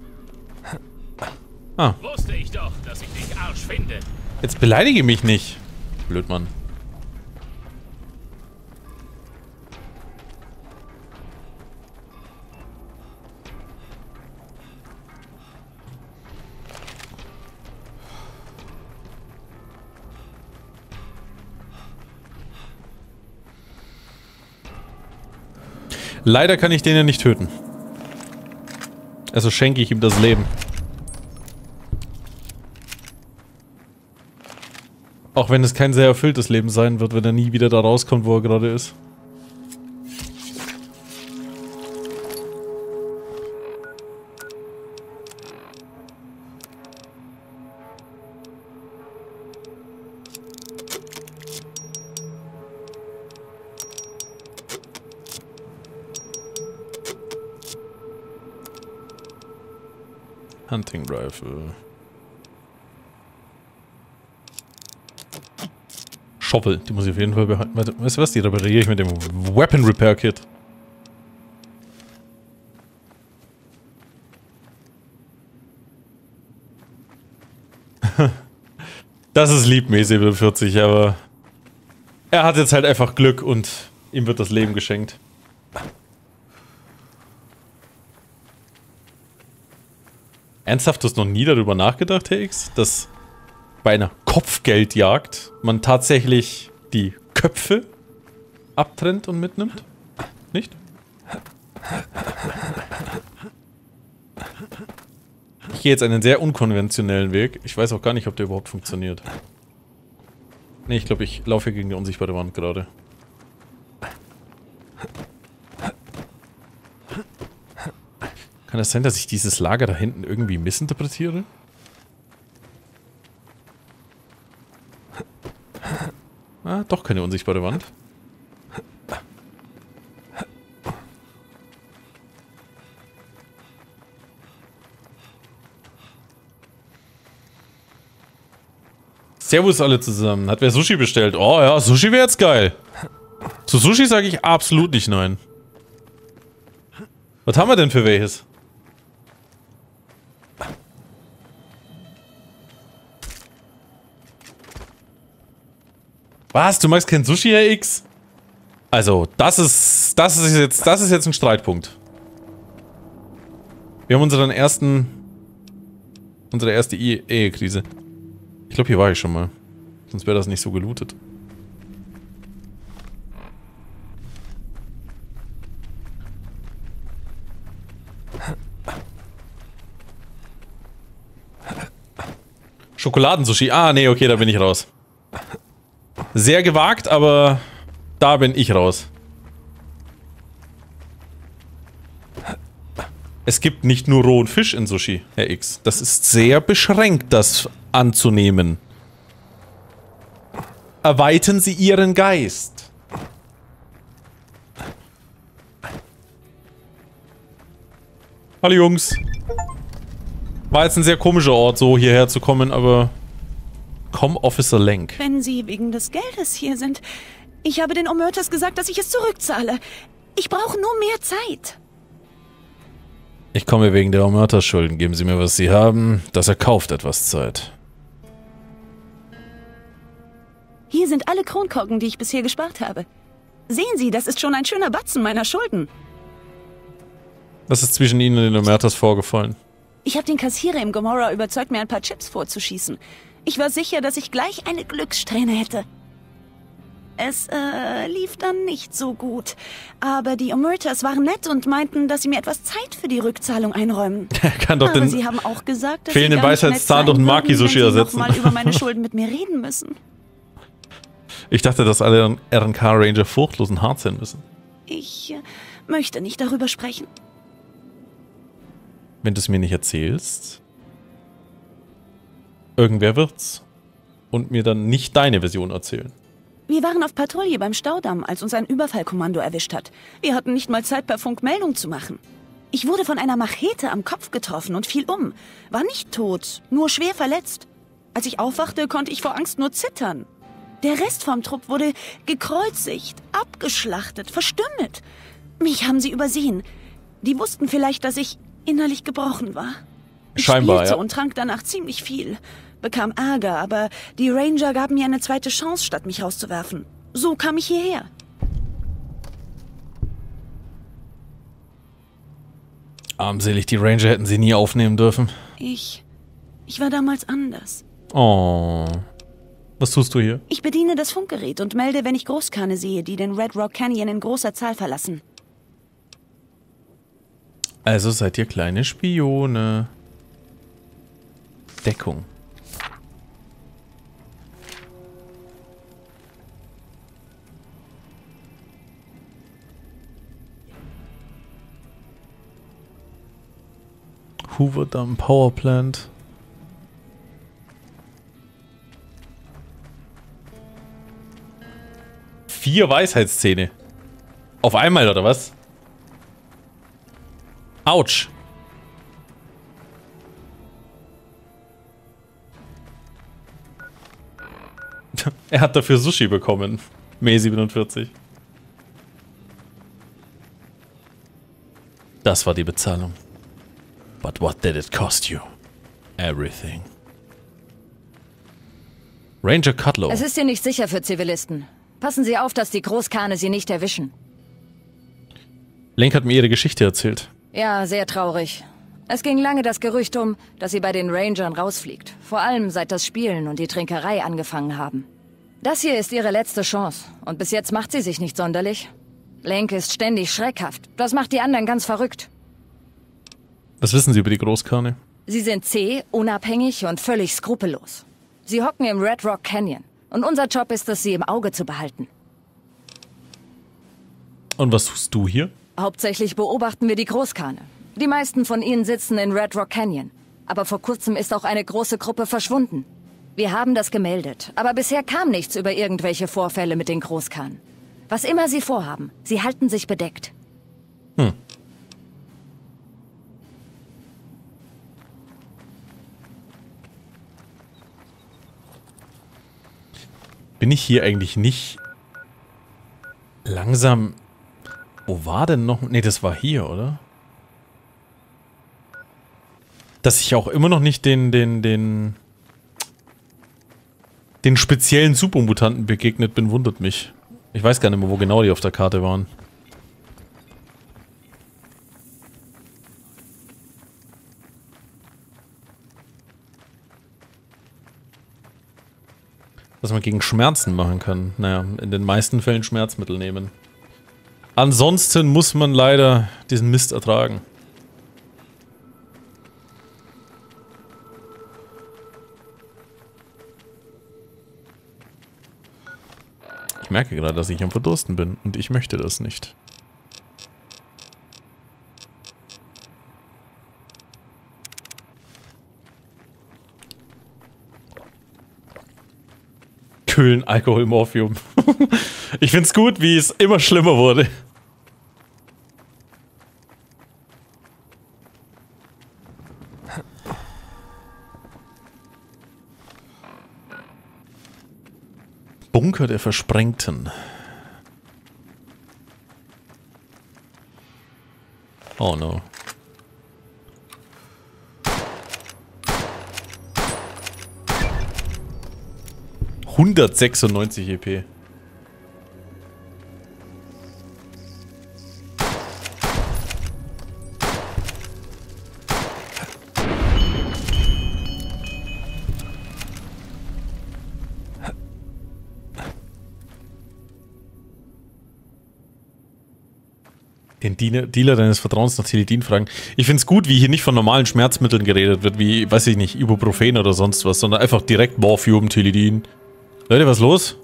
S1: Ah.
S7: Wusste ich doch, dass ich dich Arsch finde.
S1: Jetzt beleidige mich nicht. Blödmann. Leider kann ich den ja nicht töten. Also schenke ich ihm das Leben. Auch wenn es kein sehr erfülltes Leben sein wird, wenn er nie wieder da rauskommt, wo er gerade ist. Hunting Rifle. Shovel, die muss ich auf jeden Fall behalten. Weißt du was? Die repariere ich mit dem Weapon Repair Kit. Das ist lieb, Mesebel 40, aber er hat jetzt halt einfach Glück und ihm wird das Leben geschenkt. Ernsthaft, du hast noch nie darüber nachgedacht, Herr X, dass bei einer Kopfgeldjagd man tatsächlich die Köpfe abtrennt und mitnimmt? Nicht? Ich gehe jetzt einen sehr unkonventionellen Weg. Ich weiß auch gar nicht, ob der überhaupt funktioniert. Ne, ich glaube, ich laufe hier gegen die unsichtbare Wand gerade. Kann es sein, dass ich dieses Lager da hinten irgendwie missinterpretiere? Ah, doch keine unsichtbare Wand. Servus alle zusammen. Hat wer Sushi bestellt? Oh ja, Sushi wäre jetzt geil. Zu Sushi sage ich absolut nicht nein. Was haben wir denn für welches? Was? Du magst kein Sushi, Herr X? Also, das ist jetzt ein Streitpunkt. Wir haben unsere erste Ehekrise. Ich glaube, hier war ich schon mal. Sonst wäre das nicht so gelootet. Schokoladensushi. Ah, nee, okay, da bin ich raus. Sehr gewagt, aber da bin ich raus. Es gibt nicht nur rohen Fisch in Sushi, Herr X. Das ist sehr beschränkt, das anzunehmen. Erweitern Sie Ihren Geist. Hallo Jungs. War jetzt ein sehr komischer Ort, so hierher zu kommen, aber... Komm, Officer Lenk.
S8: Wenn Sie wegen des Geldes hier sind. Ich habe den Omertas gesagt, dass ich es zurückzahle. Ich brauche nur mehr Zeit.
S1: Ich komme wegen der Omertas-Schulden. Geben Sie mir, was Sie haben. Das erkauft etwas Zeit.
S8: Hier sind alle Kronkorken, die ich bisher gespart habe. Sehen Sie, das ist schon ein schöner Batzen meiner Schulden.
S1: Was ist zwischen Ihnen und den Omertas vorgefallen?
S8: Ich habe den Kassierer im Gomorrah überzeugt, mir ein paar Chips vorzuschießen. Ich war sicher, dass ich gleich eine Glückssträhne hätte. Es lief dann nicht so gut. Aber die Omertas waren nett und meinten, dass sie mir etwas Zeit für die Rückzahlung einräumen.
S1: Kann doch
S8: aber sie haben auch gesagt, dass sie
S1: fehlenden
S8: gar nicht nett
S1: Weisheitszahn
S8: sein
S1: durch ein
S8: würden,
S1: Maki-Sushi
S8: wenn sie
S1: ersetzen.
S8: noch mal über meine Schulden mit mir reden müssen.
S1: Ich dachte, dass alle RNK-Ranger furchtlosen hart sein müssen.
S8: Ich möchte nicht darüber sprechen.
S1: Wenn du es mir nicht erzählst, irgendwer wird's. Und mir dann nicht deine Version erzählen.
S8: Wir waren auf Patrouille beim Staudamm, als uns ein Überfallkommando erwischt hat. Wir hatten nicht mal Zeit, per Funk Meldung zu machen. Ich wurde von einer Machete am Kopf getroffen und fiel um. War nicht tot, nur schwer verletzt. Als ich aufwachte, konnte ich vor Angst nur zittern. Der Rest vom Trupp wurde gekreuzigt, abgeschlachtet, verstümmelt. Mich haben sie übersehen. Die wussten vielleicht, dass ich innerlich gebrochen war. Ich
S1: Scheinbar,
S8: spielte
S1: ja.
S8: und trank danach ziemlich viel. Bekam Ärger, aber die Ranger gaben mir eine zweite Chance, statt mich rauszuwerfen. So kam ich hierher.
S1: Armselig, die Ranger hätten sie nie aufnehmen dürfen.
S8: Ich war damals anders.
S1: Oh. Was tust du hier?
S8: Ich bediene das Funkgerät und melde, wenn ich Großkane sehe, die den Red Rock Canyon in großer Zahl verlassen.
S1: Also seid ihr kleine Spione. Deckung. Hoover Dam Power Plant. Vier Weisheitszähne. Auf einmal, oder was? Autsch. Er hat dafür Sushi bekommen. May 47. Das war die Bezahlung. But what did it cost you? Everything. Ranger Cutlow.
S6: Es ist hier nicht sicher für Zivilisten. Passen Sie auf, dass die Großkane Sie nicht erwischen.
S1: Lenk hat mir ihre Geschichte erzählt.
S6: Ja, sehr traurig. Es ging lange das Gerücht um, dass sie bei den Rangern rausfliegt. Vor allem seit das Spielen und die Trinkerei angefangen haben. Das hier ist ihre letzte Chance. Und bis jetzt macht sie sich nicht sonderlich. Lenk ist ständig schreckhaft. Das macht die anderen ganz verrückt.
S1: Was wissen Sie über die Großkane?
S6: Sie sind zäh, unabhängig und völlig skrupellos. Sie hocken im Red Rock Canyon. Und unser Job ist es, sie im Auge zu behalten.
S1: Und was tust du hier?
S6: Hauptsächlich beobachten wir die Großkane. Die meisten von ihnen sitzen in Red Rock Canyon. Aber vor kurzem ist auch eine große Gruppe verschwunden. Wir haben das gemeldet, aber bisher kam nichts über irgendwelche Vorfälle mit den Großkanen. Was immer sie vorhaben, sie halten sich bedeckt.
S1: Bin ich hier eigentlich nicht langsam... Wo war denn noch... Nee, das war hier, oder? Dass ich auch immer noch nicht den speziellen Supermutanten begegnet bin, wundert mich. Ich weiß gar nicht mehr, wo genau die auf der Karte waren. Was man gegen Schmerzen machen kann. Naja, in den meisten Fällen Schmerzmittel nehmen. Ansonsten muss man leider diesen Mist ertragen. Ich merke gerade, dass ich am Verdursten bin und ich möchte das nicht. Eishöhlen, Alkohol, Morphium. Ich find's gut, wie es immer schlimmer wurde. Bunker der Versprengten. Oh no. ...196 EP. Den Dealer deines Vertrauens nach Teledin fragen. Ich find's gut, wie hier nicht von normalen Schmerzmitteln geredet wird, wie, weiß ich nicht, Ibuprofen oder sonst was, sondern einfach direkt Morphium, Teledin. Leute, was ist los?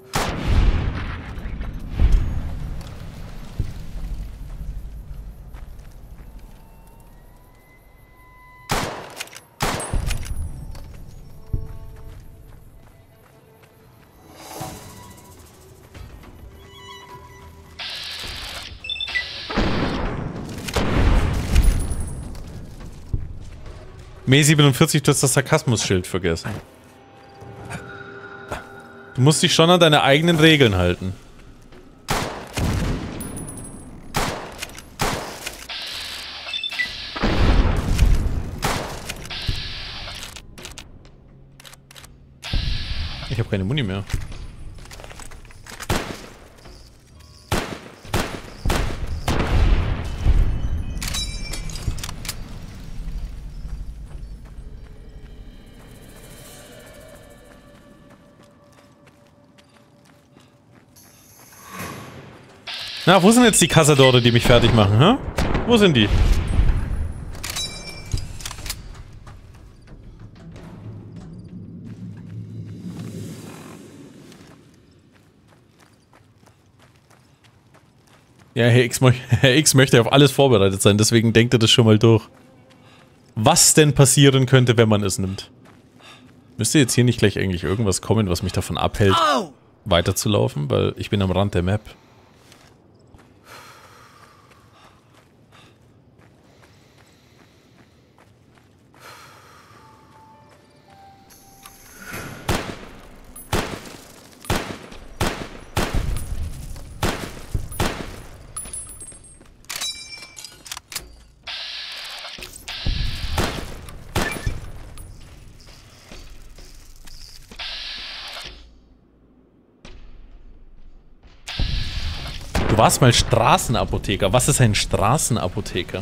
S1: Me47, du hast das Sarkasmus-Schild vergessen. Du musst dich schon an deine eigenen Regeln halten. Ich habe keine Muni mehr. Na, wo sind jetzt die Cazadore, die mich fertig machen, hä? Wo sind die? Ja, Herr X möchte auf alles vorbereitet sein, deswegen denkt er das schon mal durch. Was denn passieren könnte, wenn man es nimmt? Müsste jetzt hier nicht gleich eigentlich irgendwas kommen, was mich davon abhält, weiterzulaufen? Weil ich bin am Rand der Map. Du warst mal Straßenapotheker. Was ist ein Straßenapotheker?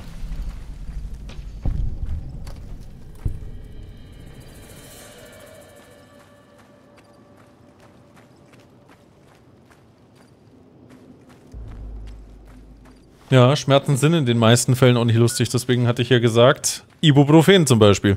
S1: Ja, Schmerzen sind in den meisten Fällen auch nicht lustig. Deswegen hatte ich ja gesagt, Ibuprofen zum Beispiel.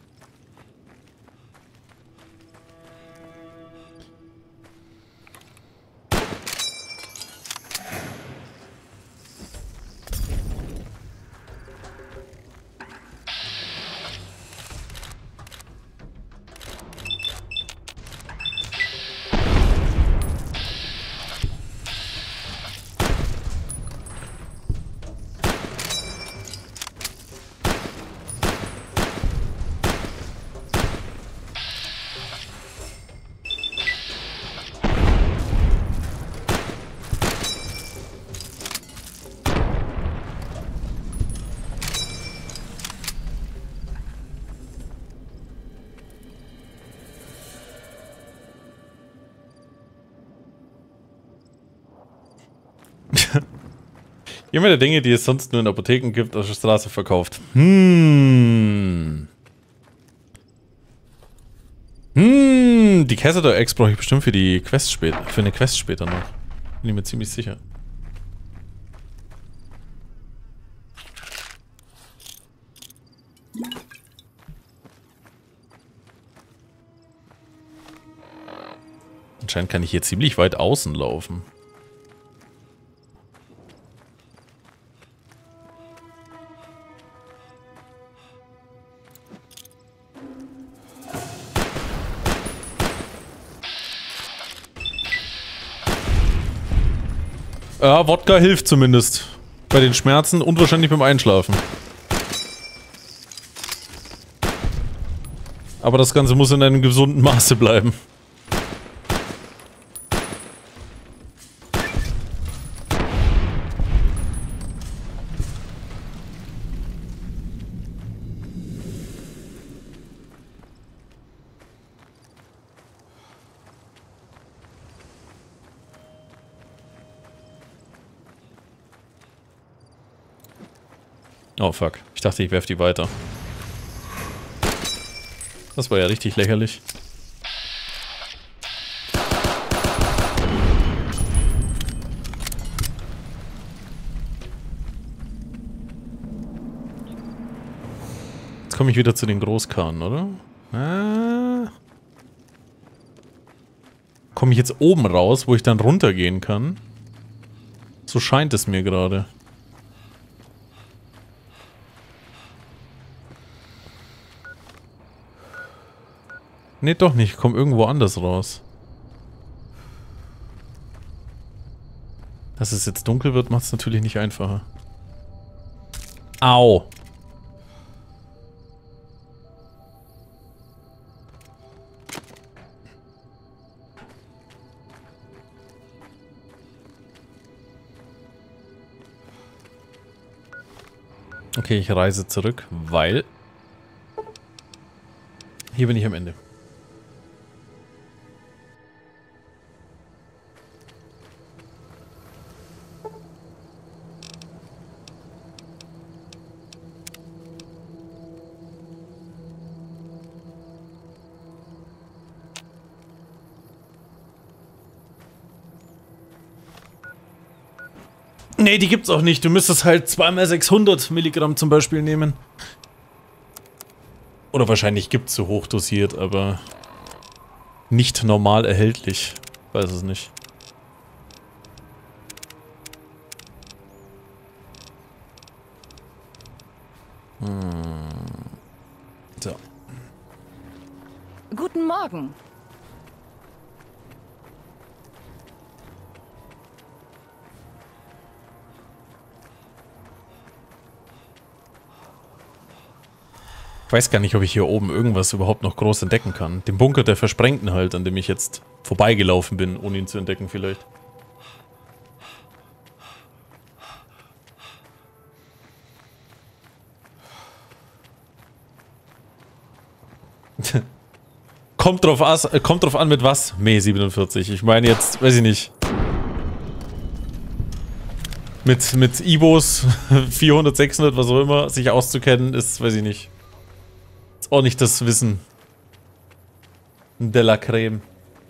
S1: Immer der Dinge, die es sonst nur in Apotheken gibt, auf der Straße verkauft. Die Cazador X brauche ich bestimmt für die Quest später, für eine Quest später noch. Bin ich mir ziemlich sicher. Anscheinend kann ich hier ziemlich weit außen laufen. Ja, Wodka hilft zumindest. Bei den Schmerzen und wahrscheinlich beim Einschlafen. Aber das Ganze muss in einem gesunden Maße bleiben. Oh fuck. Ich dachte, ich werfe die weiter. Das war ja richtig lächerlich. Jetzt komme ich wieder zu den Großkarren, oder? Komme ich jetzt oben raus, wo ich dann runtergehen kann? So scheint es mir gerade. Nee, doch nicht. Ich komme irgendwo anders raus. Dass es jetzt dunkel wird, macht es natürlich nicht einfacher. Au! Okay, ich reise zurück, weil... Hier bin ich am Ende. Nee, die gibt's auch nicht. Du müsstest halt 2x600 Milligramm zum Beispiel nehmen. Oder wahrscheinlich gibt's so hochdosiert, aber nicht normal erhältlich. Weiß es nicht. So.
S6: Guten Morgen.
S1: Ich weiß gar nicht, ob ich hier oben irgendwas überhaupt noch groß entdecken kann. Den Bunker der Versprengten halt, an dem ich jetzt vorbeigelaufen bin, ohne ihn zu entdecken vielleicht. Kommt drauf an mit was? Meh 47. Ich meine jetzt, weiß ich nicht. Mit Ibos 400, 600, was auch immer, sich auszukennen, ist, weiß ich nicht. Ist auch nicht das Wissen de la Creme.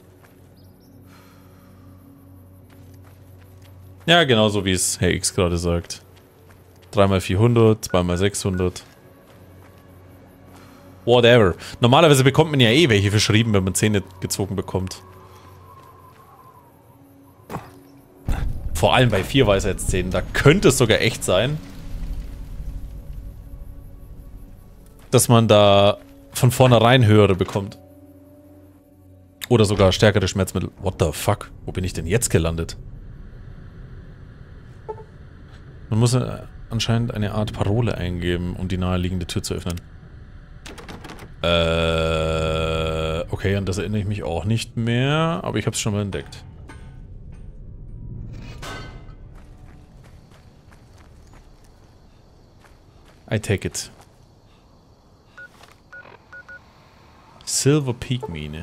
S1: Ja, genauso wie es Herr X gerade sagt. 3x400, 2x600. Whatever. Normalerweise bekommt man ja eh welche verschrieben, wenn man Zähne gezogen bekommt. Vor allem bei 4 Weisheitszähnen. Da könnte es sogar echt sein, dass man da von vornherein höhere bekommt. Oder sogar stärkere Schmerzmittel. What the fuck? Wo bin ich denn jetzt gelandet? Man muss anscheinend eine Art Parole eingeben, um die naheliegende Tür zu öffnen. Okay, an das erinnere ich mich auch nicht mehr, aber ich habe es schon mal entdeckt. I take it. Silver Peak Mine.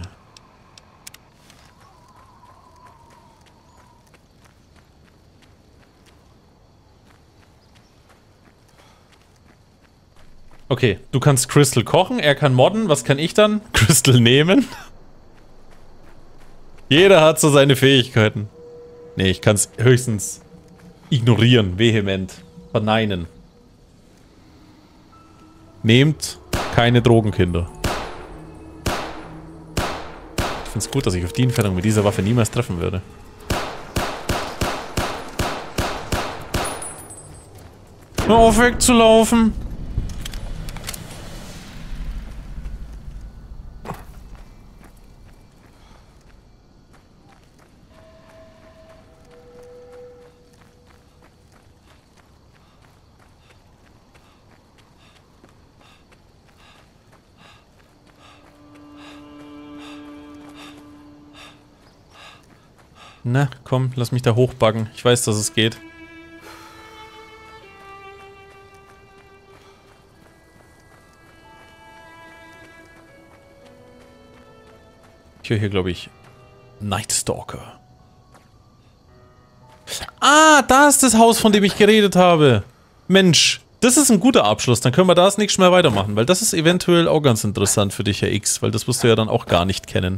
S1: Okay, du kannst Crystal kochen, er kann modden. Was kann ich dann? Crystal nehmen. Jeder hat so seine Fähigkeiten. Nee, ich kann es höchstens ignorieren, vehement, verneinen. Nehmt keine Drogenkinder. Ich finde es gut, dass ich auf die Entfernung mit dieser Waffe niemals treffen werde. Hör auf wegzulaufen! Na, komm, lass mich da hochbuggen. Ich weiß, dass es geht. Ich höre hier, glaube ich, Night Stalker. Ah, da ist das Haus, von dem ich geredet habe. Mensch, das ist ein guter Abschluss. Dann können wir das nächstes Mal weitermachen, weil das ist eventuell auch ganz interessant für dich, Herr X, weil das wirst du ja dann auch gar nicht kennen.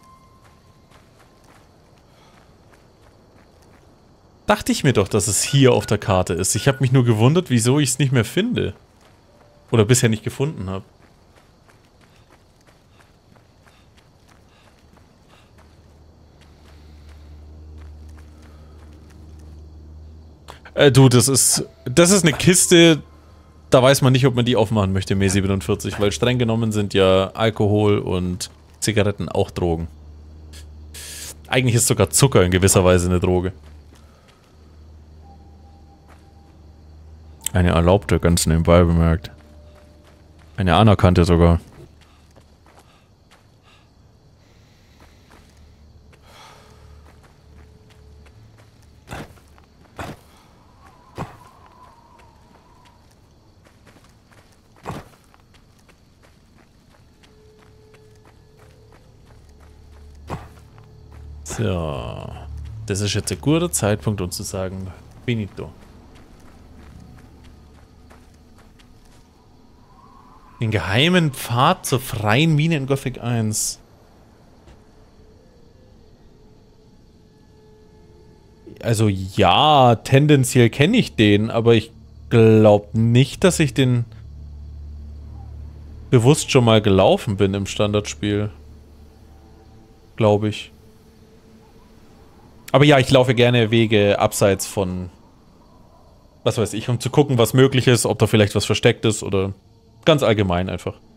S1: Dachte ich mir doch, dass es hier auf der Karte ist. Ich habe mich nur gewundert, wieso ich es nicht mehr finde. Oder bisher nicht gefunden habe. Du, das ist eine Kiste, da weiß man nicht, ob man die aufmachen möchte, Me 47, weil streng genommen sind ja Alkohol und Zigaretten auch Drogen. Eigentlich ist sogar Zucker in gewisser Weise eine Droge. Eine erlaubte, ganz nebenbei bemerkt. Eine anerkannte sogar. So. Das ist jetzt ein guter Zeitpunkt, um zu sagen, finito. Den geheimen Pfad zur freien Mine in Gothic 1. Also ja, tendenziell kenne ich den, aber ich glaube nicht, dass ich den bewusst schon mal gelaufen bin im Standardspiel. Glaube ich. Aber ja, ich laufe gerne Wege abseits von, was weiß ich, um zu gucken, was möglich ist, ob da vielleicht was versteckt ist oder ganz allgemein einfach.